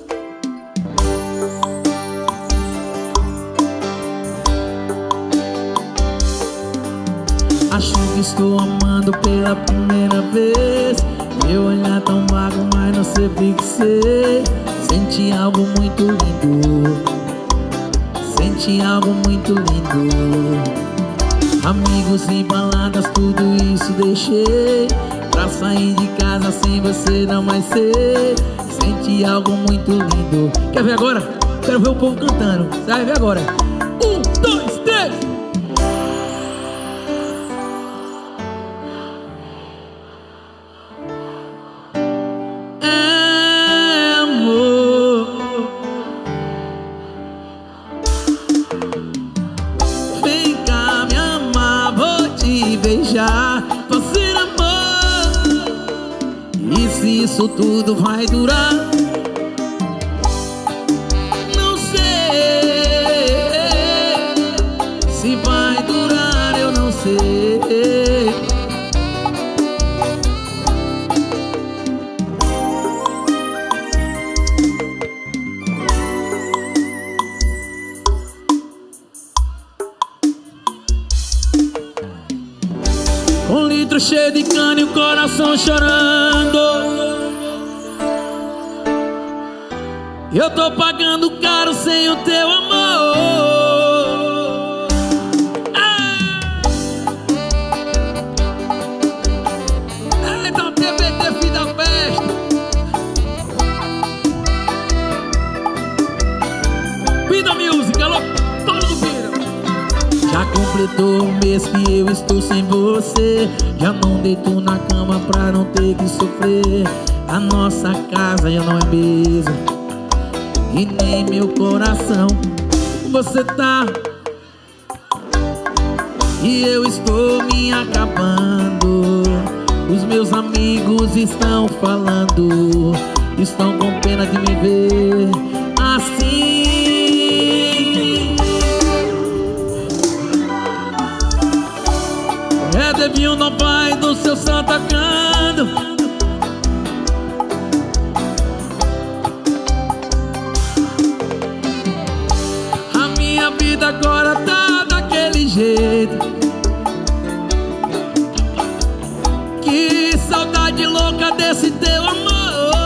Acho que estou amando pela primeira vez. Meu olhar tão vago, mas não sei o que ser. Senti algo muito lindo. Senti algo muito lindo. Amigos e baladas, tudo isso deixei pra sair de casa sem você não mais ser. Senti algo muito lindo. Quer ver agora? Quero ver o povo cantando. Você vai ver agora. Um, dois, três. É amor. Vem cá me amar, vou te beijar, fazer amor. E se isso tudo vai durar? Não sei. Se vai durar, eu não sei. Um litro cheio de cana e o coração chorando. Eu tô pagando caro sem o teu amor. Ah! Eita, o T B T Já completou um mês que eu estou sem você. Já não deito na cama pra não ter que sofrer. A nossa casa já não é mesmo, e nem meu coração. Você tá e eu estou me acabando. Os meus amigos estão falando, estão com pena de me ver assim. É devinho no pai do seu santo tacando. A minha vida agora tá daquele jeito. Que saudade louca desse teu amor.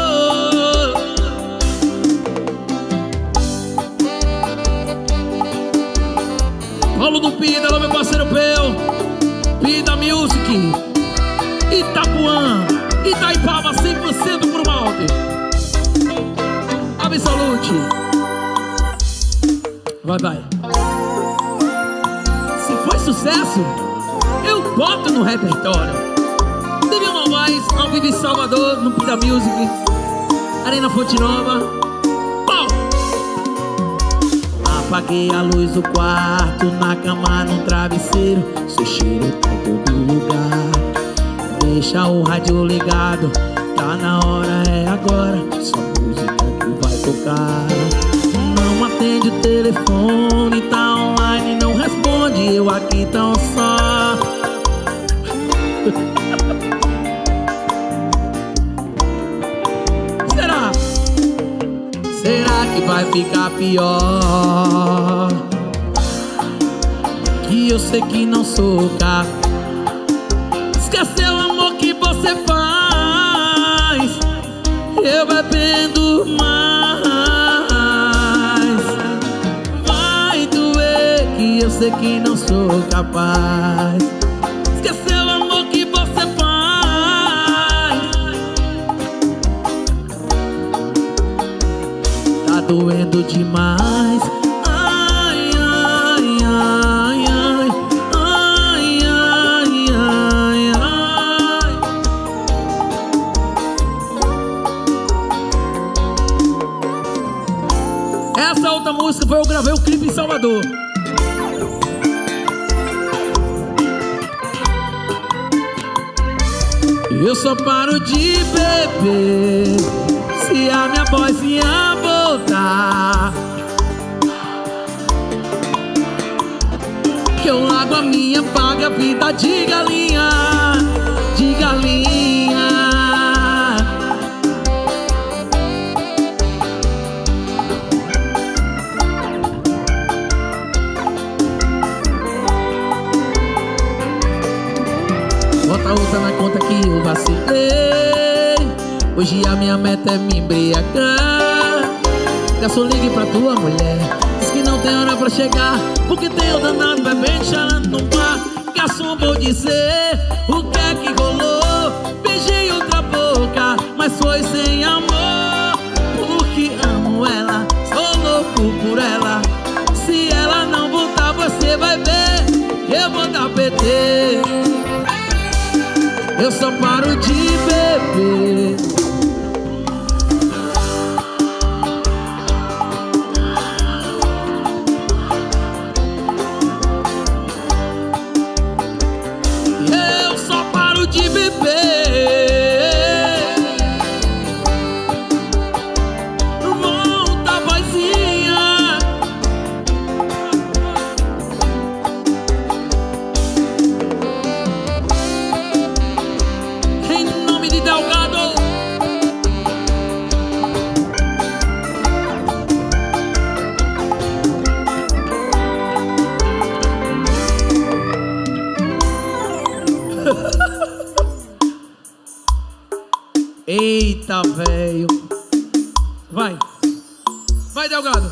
Paulo do Pida, alô meu parceiro Peu, Pida Music, Itapuã, Itaipava, cem por cento pro malte. Absolute. Vai, vai. Se foi sucesso, eu boto no repertório. Deviam Novaes, ao vivo em Salvador, no Pida Music, Arena Fonte Nova. Apaguei a luz do quarto, na cama, no travesseiro. Seu cheiro tá em todo lugar. Deixa o rádio ligado, tá na hora, é agora. Só música que vai tocar. Não atende o telefone, tá online, não responde. Eu aqui tão só. Será? Será que vai ficar pior? Que eu sei que não sou capaz. Esqueceu o amor que você faz. Eu bebendo mais. Vai doer que eu sei que não sou capaz. Esqueceu o amor que você faz. Tá doendo demais. Ai, ai, ai, ai. Ai, ai, ai, ai. Essa outra música foi eu gravei o clipe em Salvador. Eu só paro de beber se a minha vozinha voltar. Que eu largo a minha paga vida de galinha, de galinha. Bota outra na conta que eu vacilei. Hoje a minha meta é me embriagar. Garçom, ligue pra tua mulher, diz que não tem hora pra chegar, porque tem o danado bebendo, chorando no mar. Garçom, vou dizer o que é que rolou. Beijei outra boca, mas foi sem amor. Porque amo ela, sou louco por ela. Se ela não voltar, você vai ver, eu vou dar P T. Eu só paro de beber. Eu só paro de beber. Volta, vozinha. Em nome de Delgado. Eita, velho. Vai. Vai, Delgado.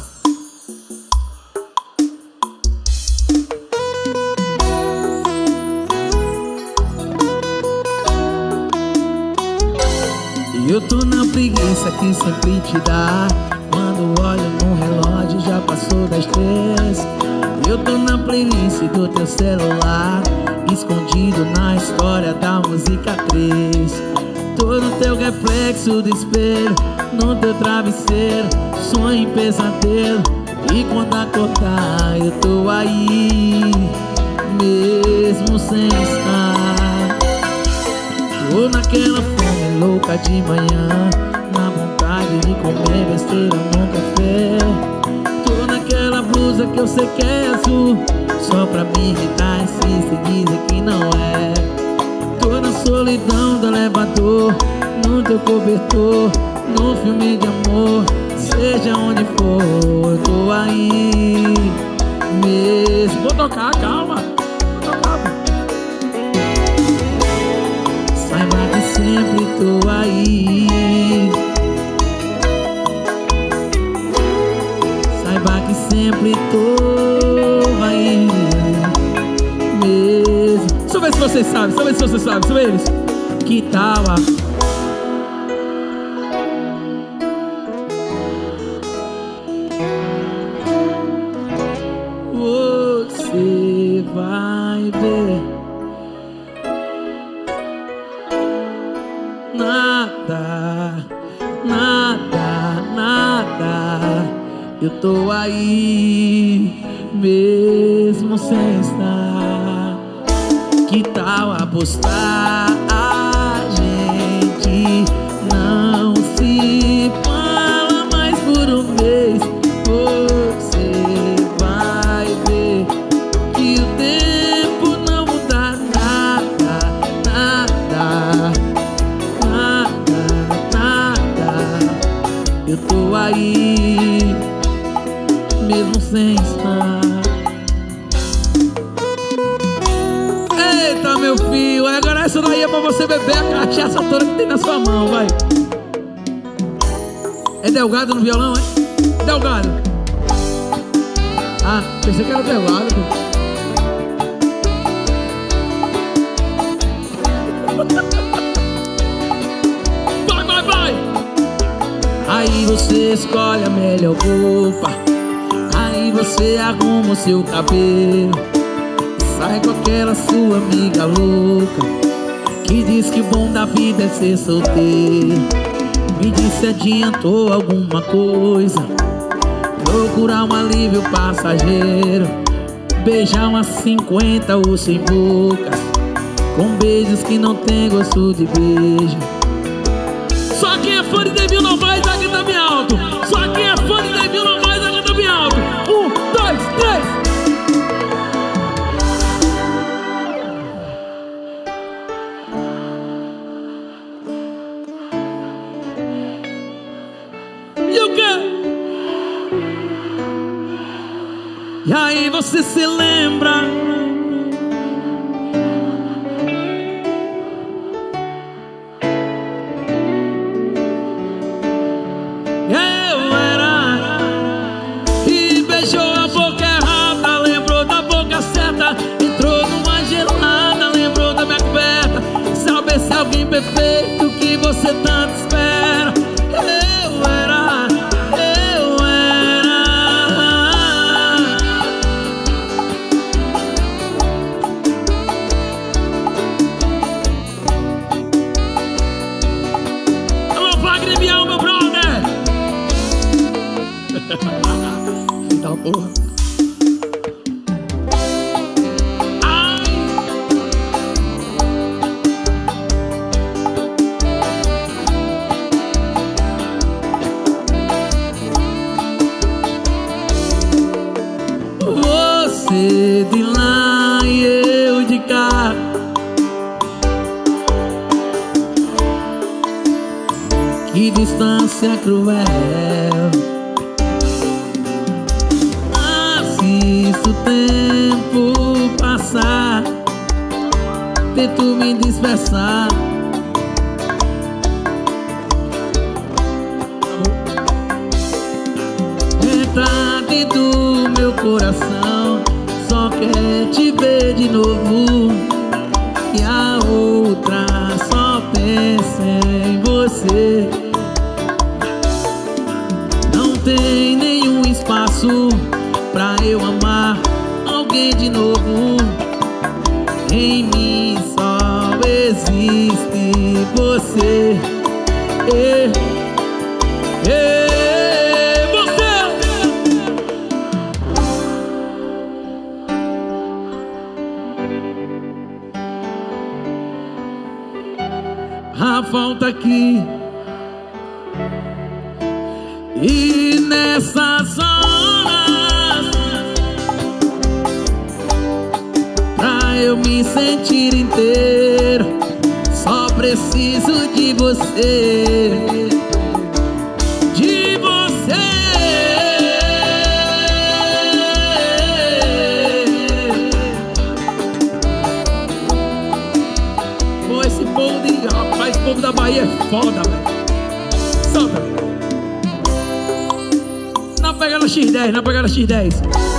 Eu tô na preguiça que sempre te dá. Quando olho no relógio já passou das três. Eu tô na playlist do teu celular, escondido na história da música três. Tô no teu reflexo do espelho, no teu travesseiro, sonho em pesadelo. E quando acordar eu tô aí, mesmo sem estar. Tô naquela fome louca de manhã, na vontade de comer besteira no café. Tô naquela blusa que eu sei que é azul, só pra me irritar, insiste e dizer que não é. Tô na solidão do elevador, no teu cobertor, no filme de amor. Seja onde for, eu tô aí mesmo. Vou tocar, calma, vou tocar. Saiba que sempre tô aí. Saiba que sempre tô aí mesmo. Deixa eu ver se vocês sabem, deixa eu ver se vocês sabem, deixa eu ver eles. Que tal a... Você vai ver nada, nada, nada. Eu tô aí mesmo sem estar. Que tal apostar? A gente não se fala mais por um mês. Você vai ver que o tempo não muda nada, nada, nada, nada. Eu tô aí mesmo sem estar. Eita, meu filho, agora essa daí é pra você beber a cachaça toda que tem na sua mão, vai. É Delgado no violão, é? Delgado. Ah, pensei que era Delgado, pô. Vai, vai, vai. Aí você escolhe a melhor roupa, aí você arruma o seu cabelo, sai com aquela sua amiga louca que diz que o bom da vida é ser solteiro. Me diz se adiantou alguma coisa, procurar um alívio passageiro, beijar umas cinquenta ou cem bocas, com beijos que não tem gosto de beijo. Só quem é fã de Devil Novaes aqui tá bem alto. Só quem é fã de Devil Novaes aqui tá bem alto. Um, dois, três. E o quê? E aí você se lembra? Eu era e beijou a boca errada, lembrou da boca certa, entrou numa gelada, lembrou da minha coberta. Sabe se alguém perfeito que você tanto espera. Eu era, eu era. Alô, Wagner Bial, meu brother. Eita porra. Ai. Você de lá e eu de cá, que distância cruel. Assisto o tempo passar, tento me dispersar. Entra dentro do meu coração, só quer te ver de novo. E a outra só pensa em você. Não tem nenhum espaço pra eu amar alguém de você. E, e, você. A falta aqui. E nessas horas, pra eu me sentir inteiro, só preciso de você. De você. Pô, esse povo de... Rapaz, esse povo da Bahia é foda, velho. Solta. Na pegada X dez, na pegada X dez.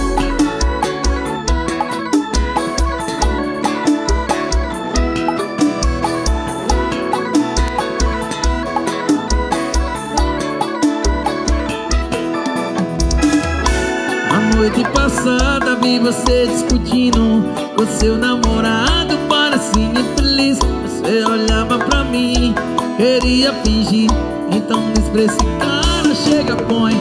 A noite passada vi você discutindo com seu namorado, parecia infeliz. Você olhava pra mim, queria fingir. Então diz pra esse cara, chega, põe.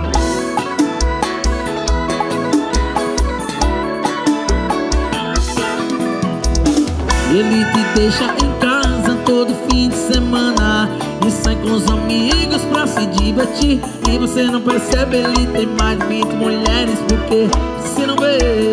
Ele te deixa em casa todo fim de semana e sai com os amigos pra se divertir. E você não percebe, ele tem mais de vinte mulheres, porque você não vê.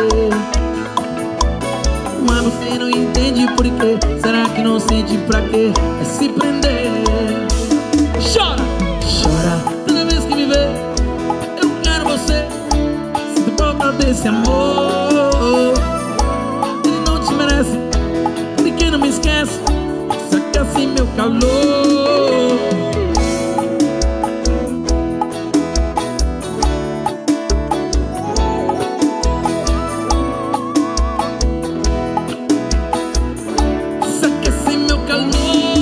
Mas você não entende por quê. Será que não sente pra quê? É se prender. Chora, chora toda vez que me vê. Eu não quero você. Sinto falta desse amor. Ele não te merece. Não me esquece, saca assim meu calor. Saca assim meu calor.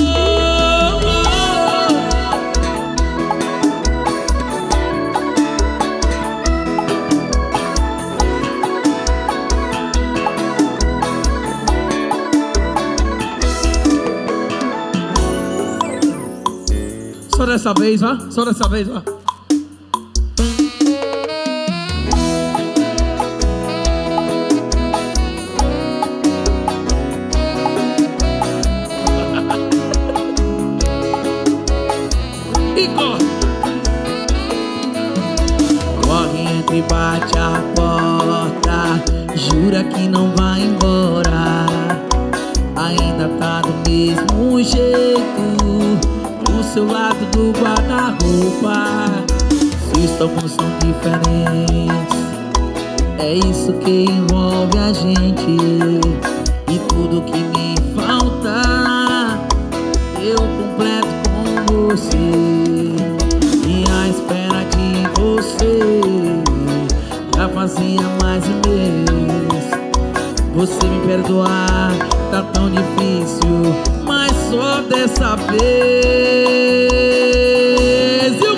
Só dessa vez, vá? Só dessa vez, vá? E corre! Corre, entra e bate a porta. Jura que não vai embora. Ainda tá do mesmo jeito do seu lado do guarda-roupa. Se estamos são diferentes, é isso que envolve a gente. E tudo que me falta eu completo com você. E à espera de você já fazia mais um mês. Você me perdoar tá tão difícil, mas só dessa vez. E o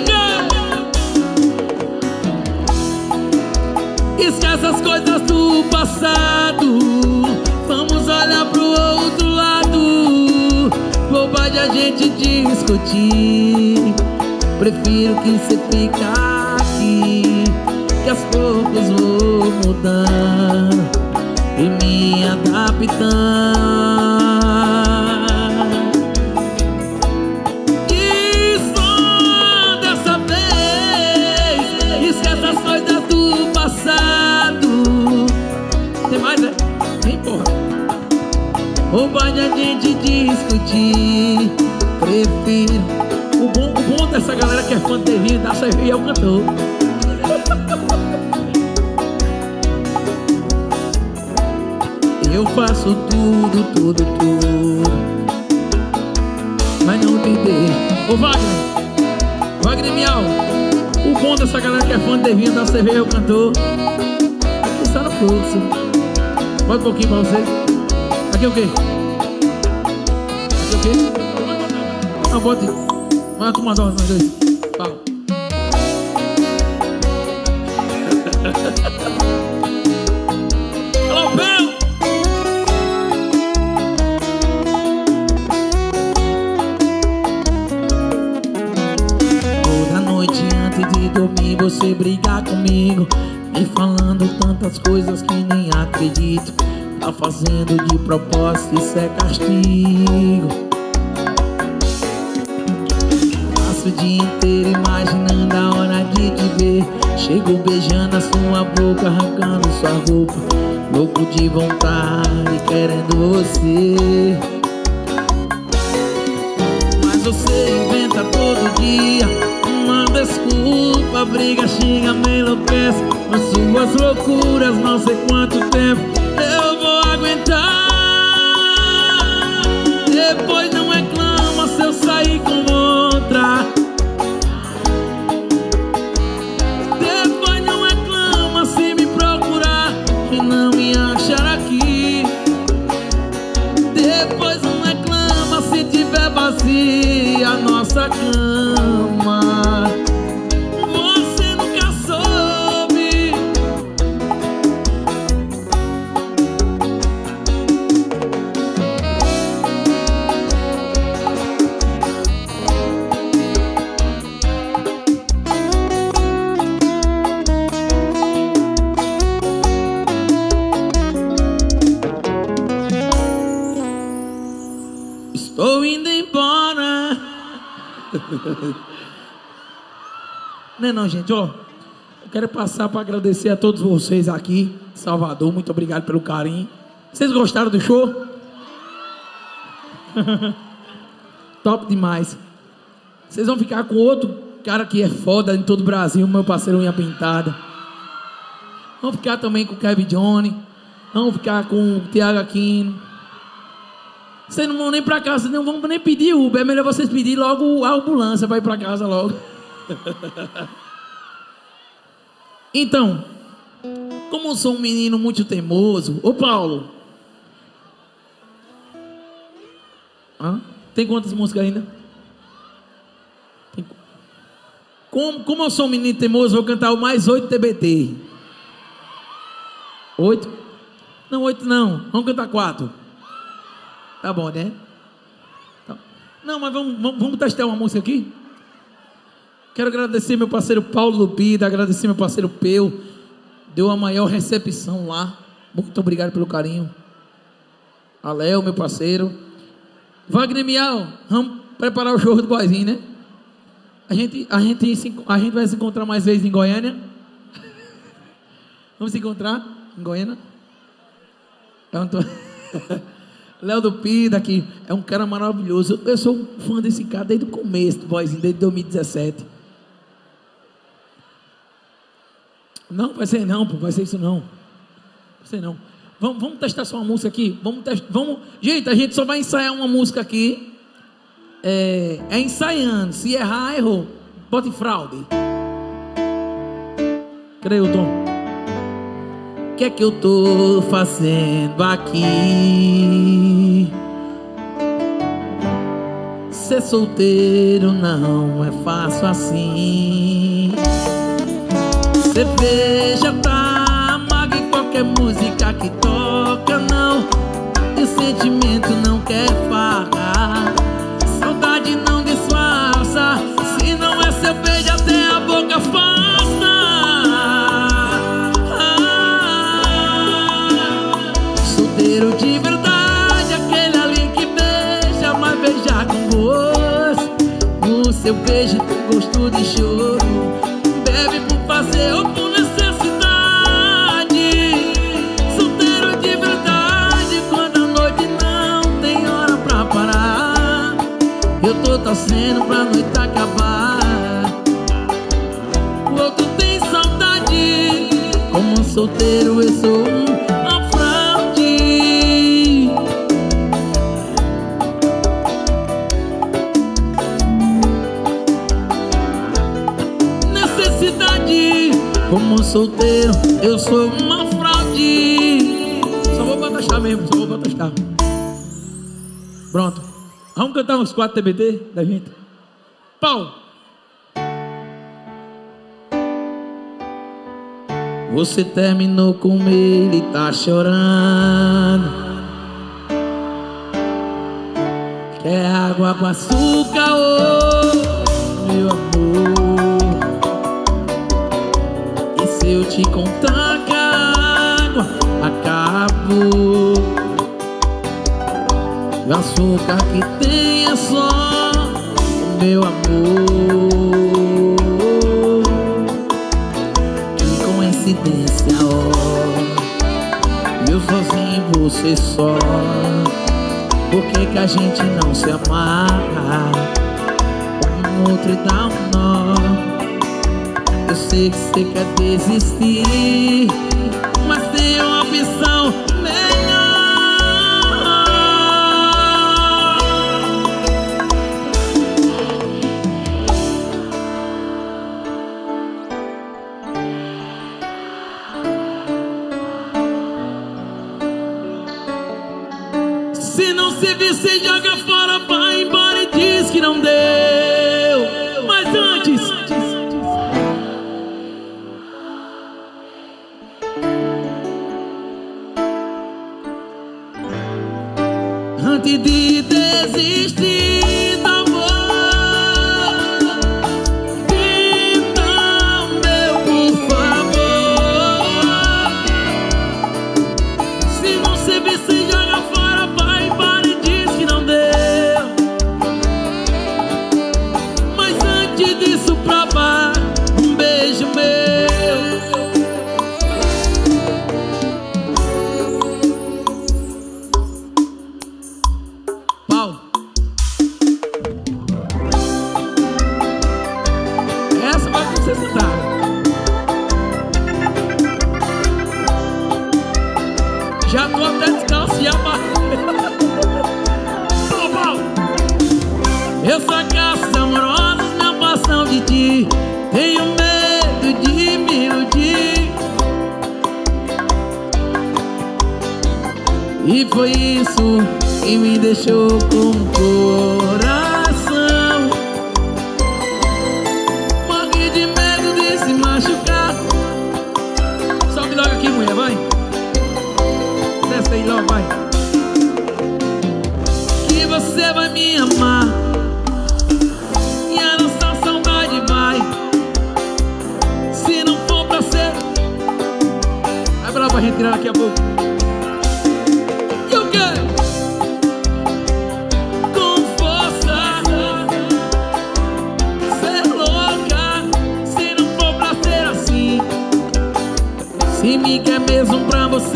quê? Esquece as coisas do passado, vamos olhar pro outro lado. Bobagem a gente discutir. Prefiro que você fique aqui, que aos poucos vou mudando e me adaptando. E só dessa vez esquece as coisas do passado. Tem mais, né? Nem porra. Bobagem a gente discutir. Prefiro. O bom, o bom dessa galera que é fã de terrinho, da cerveja é o cantor. Eu faço tudo, tudo, tudo, mas não te dei. Ô Wagner, Wagner Miau, o bom dessa galera que é fã de terrinho, da cerveja é o cantor. Aqui está no fluxo. Bota um pouquinho pra vocês. Aqui o quê? Aqui o quê? Não, bote. Manda tu mandar nós dois. Fala. Alô, Bel! você brigar comigo, me falando tantas coisas que nem acredito. Tá fazendo de propósito, isso é castigo. Passo o dia inteiro imaginando a hora de te ver. Chego beijando a sua boca, arrancando sua roupa, louco de vontade, querendo você. Mas você inventa todo dia uma desculpa, briga, xinga, me enlouquece nas suas loucuras. Não sei quanto tempo eu vou aguentar. Depois não reclama se eu sair com outra. Depois não reclama se me procurar e não me achar aqui. Depois não reclama se tiver vazia a nossa cama. Você nunca soube. Estou indo embora. Não é não, gente, ó. Eu quero passar para agradecer a todos vocês aqui em Salvador. Muito obrigado pelo carinho. Vocês gostaram do show? Top demais. Vocês vão ficar com outro cara que é foda em todo o Brasil, meu parceiro Unha Pintada. Vão ficar também com o Kevin Johnny. Vão ficar com o Thiago Aquino. Vocês não vão nem pra casa, não vão nem pedir Uber. É melhor vocês pedirem logo a ambulância para ir pra casa logo. Então, como eu sou um menino muito teimoso. Ô Paulo, Hã? Tem quantas músicas ainda? Tem... Como, como eu sou um menino teimoso, vou cantar o mais oito T B T. Oito? Não, oito não. Vamos cantar quatro. Tá bom, né? Tá. Não, mas vamos, vamos, vamos testar uma música aqui? Quero agradecer meu parceiro Paulo Lupida, agradecer meu parceiro Peu. Deu a maior recepção lá. Muito obrigado pelo carinho. A Léo, meu parceiro. Wagner Miau, vamos preparar o show do boizinho, né? A gente, a, gente se, a gente vai se encontrar mais vezes em Goiânia. Vamos se encontrar em Goiânia? Eu não tô... Léo do Pida, que é um cara maravilhoso. Eu sou fã desse cara desde o começo do boizinho, desde dois mil e dezessete. Não, vai ser não, pô, vai ser isso não. Vai ser não. Vamos, vamos testar só uma música aqui. Vamos testar, vamos. Gente, a gente só vai ensaiar uma música aqui. É, é ensaiando. Se errar, errou. Bote fraude. Creio, Tom. O que é que eu tô fazendo aqui? Ser solteiro não é fácil assim. Cerveja tá amarga em qualquer música que toca, não. E o sentimento não quer farra. Saudade não disfarça. Se não é seu beijo até a boca afasta. Solteiro de verdade, aquele ali que beija, mas beijar com gosto. O seu beijo tem gosto de choro. Bebe por fazer ou por necessidade. Solteiro de verdade, quando a noite não tem hora pra parar. Eu tô torcendo pra noite acabar. O outro tem saudade. Como solteiro eu sou um como solteiro, eu sou uma fraude. Só vou batestar mesmo, só vou batestar. Pronto. Vamos cantar uns quatro T B T da gente. Paulo. Você terminou com ele e tá chorando. Quer água com açúcar, oh, meu amor. Se eu te contar que a água acabou, e o açúcar que tem é só o meu amor. Que coincidência, ó, eu sozinho e você só. Por que que a gente não se amarra? Um outro e dá um nó. Eu sei que você quer desistir, mas tem uma opção melhor. Se não servir, você joga fora, vai embora e diz que não deu. Mas antes, antes de desistir do amor, então, meu, por favor, se não servir, você joga fora, vai embora e diz que não deu. Mas antes disso, prova um beijo meu. Paulo, essa vai pra você sentar. Já tô até descalço e amarrei. Ô, Paulo, eu sou caças amorosas na paixão de ti. Tenho medo de me iludir, e foi isso que me deixou com o coração. Morri de medo de se machucar. Sobe logo aqui, mulher, vai. Desce aí logo, vai. Que você vai me amar e a nossa saudade vai. Se não for pra ser, vai pra lá pra gente tirar daqui a pouco. E o quê? Com força, ser louca. Se não for pra ser assim, se me quer mesmo pra você,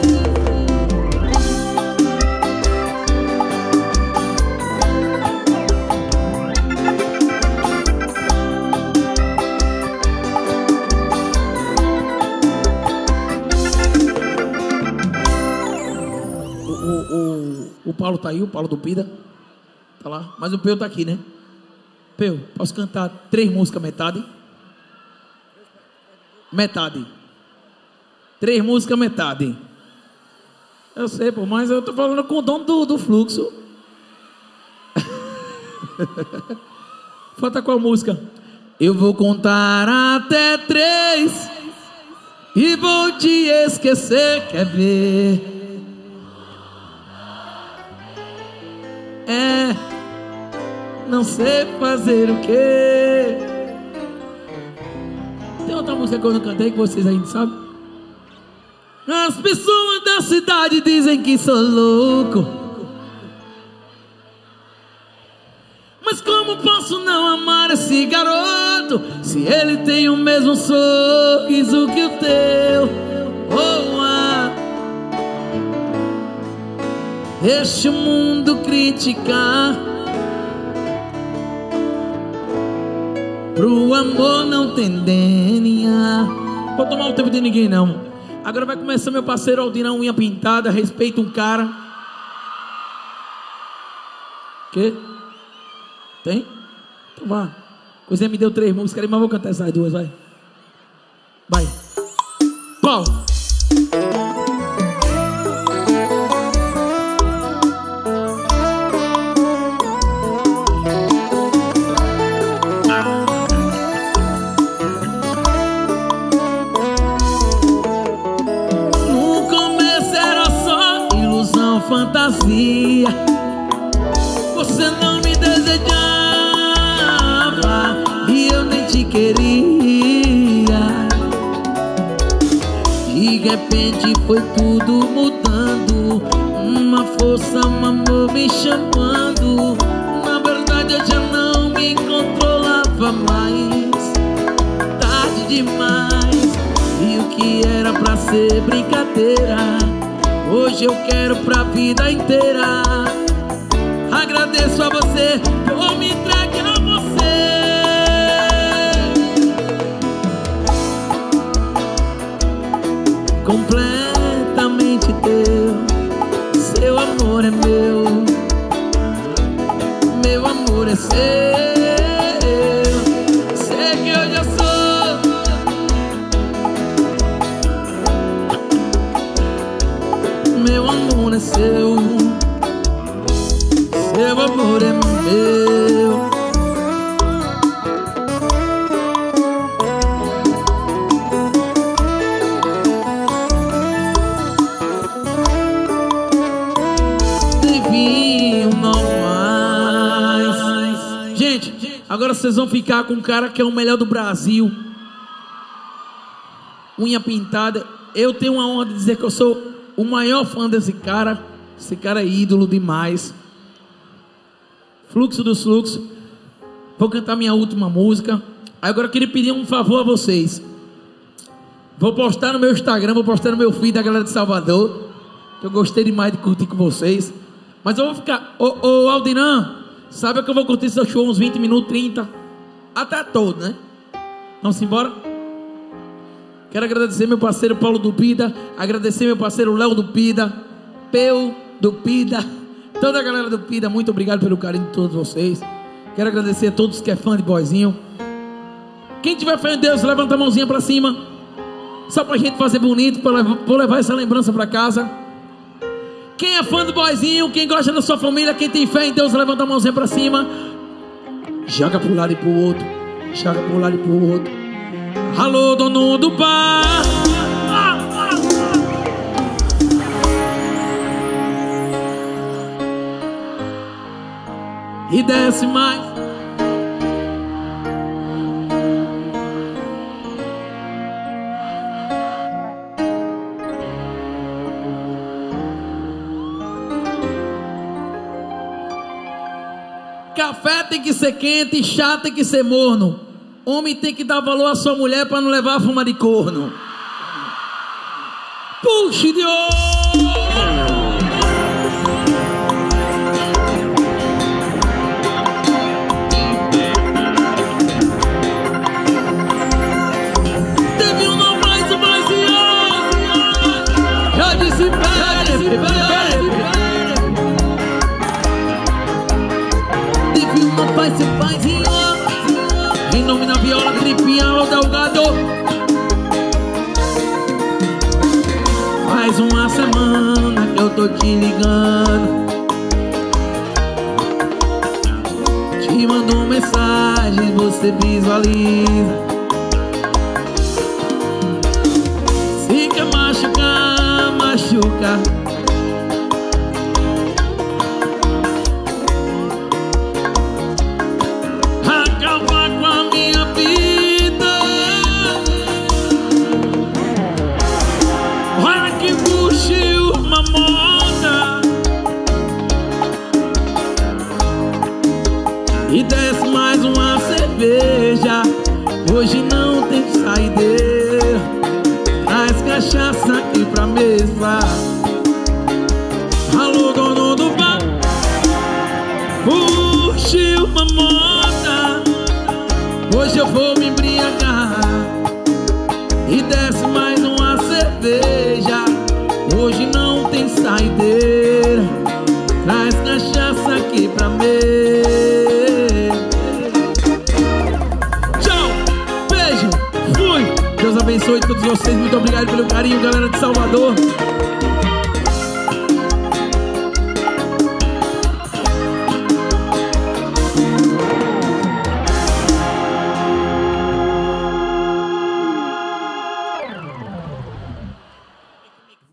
o Paulo tá aí, o Paulo do Pida tá lá, mas o Peu tá aqui, né? Peu, posso cantar três músicas metade? Metade. Três músicas metade. Eu sei, pô, mas eu tô falando com o dono do, do fluxo. Falta qual música? Eu vou contar até três e vou te esquecer, quer ver? É, não sei fazer o quê. Tem outra música que eu não cantei que vocês ainda sabem? As pessoas da cidade dizem que sou louco, mas como posso não amar esse garoto se ele tem o mesmo sorriso que o teu? Oh, ah. Deixa o mundo criticar, pro amor não tem D N A. Vou tomar o tempo de ninguém não. Agora vai começar meu parceiro Aldinão, unha pintada. Respeita um cara. Quê? Tem? Então vá. Coisa me deu três músicas ali, mas vou cantar essas duas, vai. Vai. Pau. Fantasia, você não me desejava e eu nem te queria. de repente foi tudo mudando. Uma força, um amor me chamando. Na verdade eu já não me controlava mais. Tarde demais. E o que era pra ser brincadeira, hoje eu quero pra vida inteira. Agradeço a você por me entregar a você. Completamente teu. Seu amor é meu, meu amor é seu. Sei que eu já sou. Meu amor é seu, seu amor é meu. Agora vocês vão ficar com um cara que é o melhor do Brasil. Unha pintada. Eu tenho uma honra de dizer que eu sou o maior fã desse cara. Esse cara é ídolo demais. Fluxo dos Fluxos. Vou cantar minha última música. Agora eu queria pedir um favor a vocês. Vou postar no meu Instagram, vou postar no meu feed da galera de Salvador, que eu gostei demais de curtir com vocês. Mas eu vou ficar... Ô, ô Aldiran, sabe que eu vou curtir seu show uns vinte minutos, trinta, até todo, né? Vamos embora? Quero agradecer meu parceiro Paulo Dupida, agradecer meu parceiro Léo Dupida, Peu Dupida, toda a galera Dupida, muito obrigado pelo carinho de todos vocês. Quero agradecer a todos que é fã de Boyzinho. Quem tiver fé em Deus, levanta a mãozinha pra cima, só pra gente fazer bonito, pra levar, pra levar essa lembrança pra casa. Quem é fã do Boyzinho, quem gosta da sua família, quem tem fé em Deus, levanta a mãozinha pra cima. Joga pro lado e pro outro, joga pro lado e pro outro. Alô, dono do bar. E desce mais. Café tem que ser quente, chá tem que ser morno. Homem tem que dar valor à sua mulher para não levar a fama de corno. Puxa de ouro! Teve um não mais, um mais e outro. Já disse pere, pere. Teve uma paz, se faz e outro. Em nome da viola, tripinha ou delgado. Faz uma semana que eu tô te ligando, te mando mensagem, você visualiza. Se quer machucar, machuca. E desce mais uma cerveja, hoje não tem saideira. Traz cachaça aqui pra mesa. Alô, dono do bar, puxe uma moda, hoje eu vou me embriagar. E desce mais uma cerveja, hoje não tem saideira. Traz cachaça aqui pra mesa. Deus abençoe todos vocês, muito obrigado pelo carinho, galera de Salvador.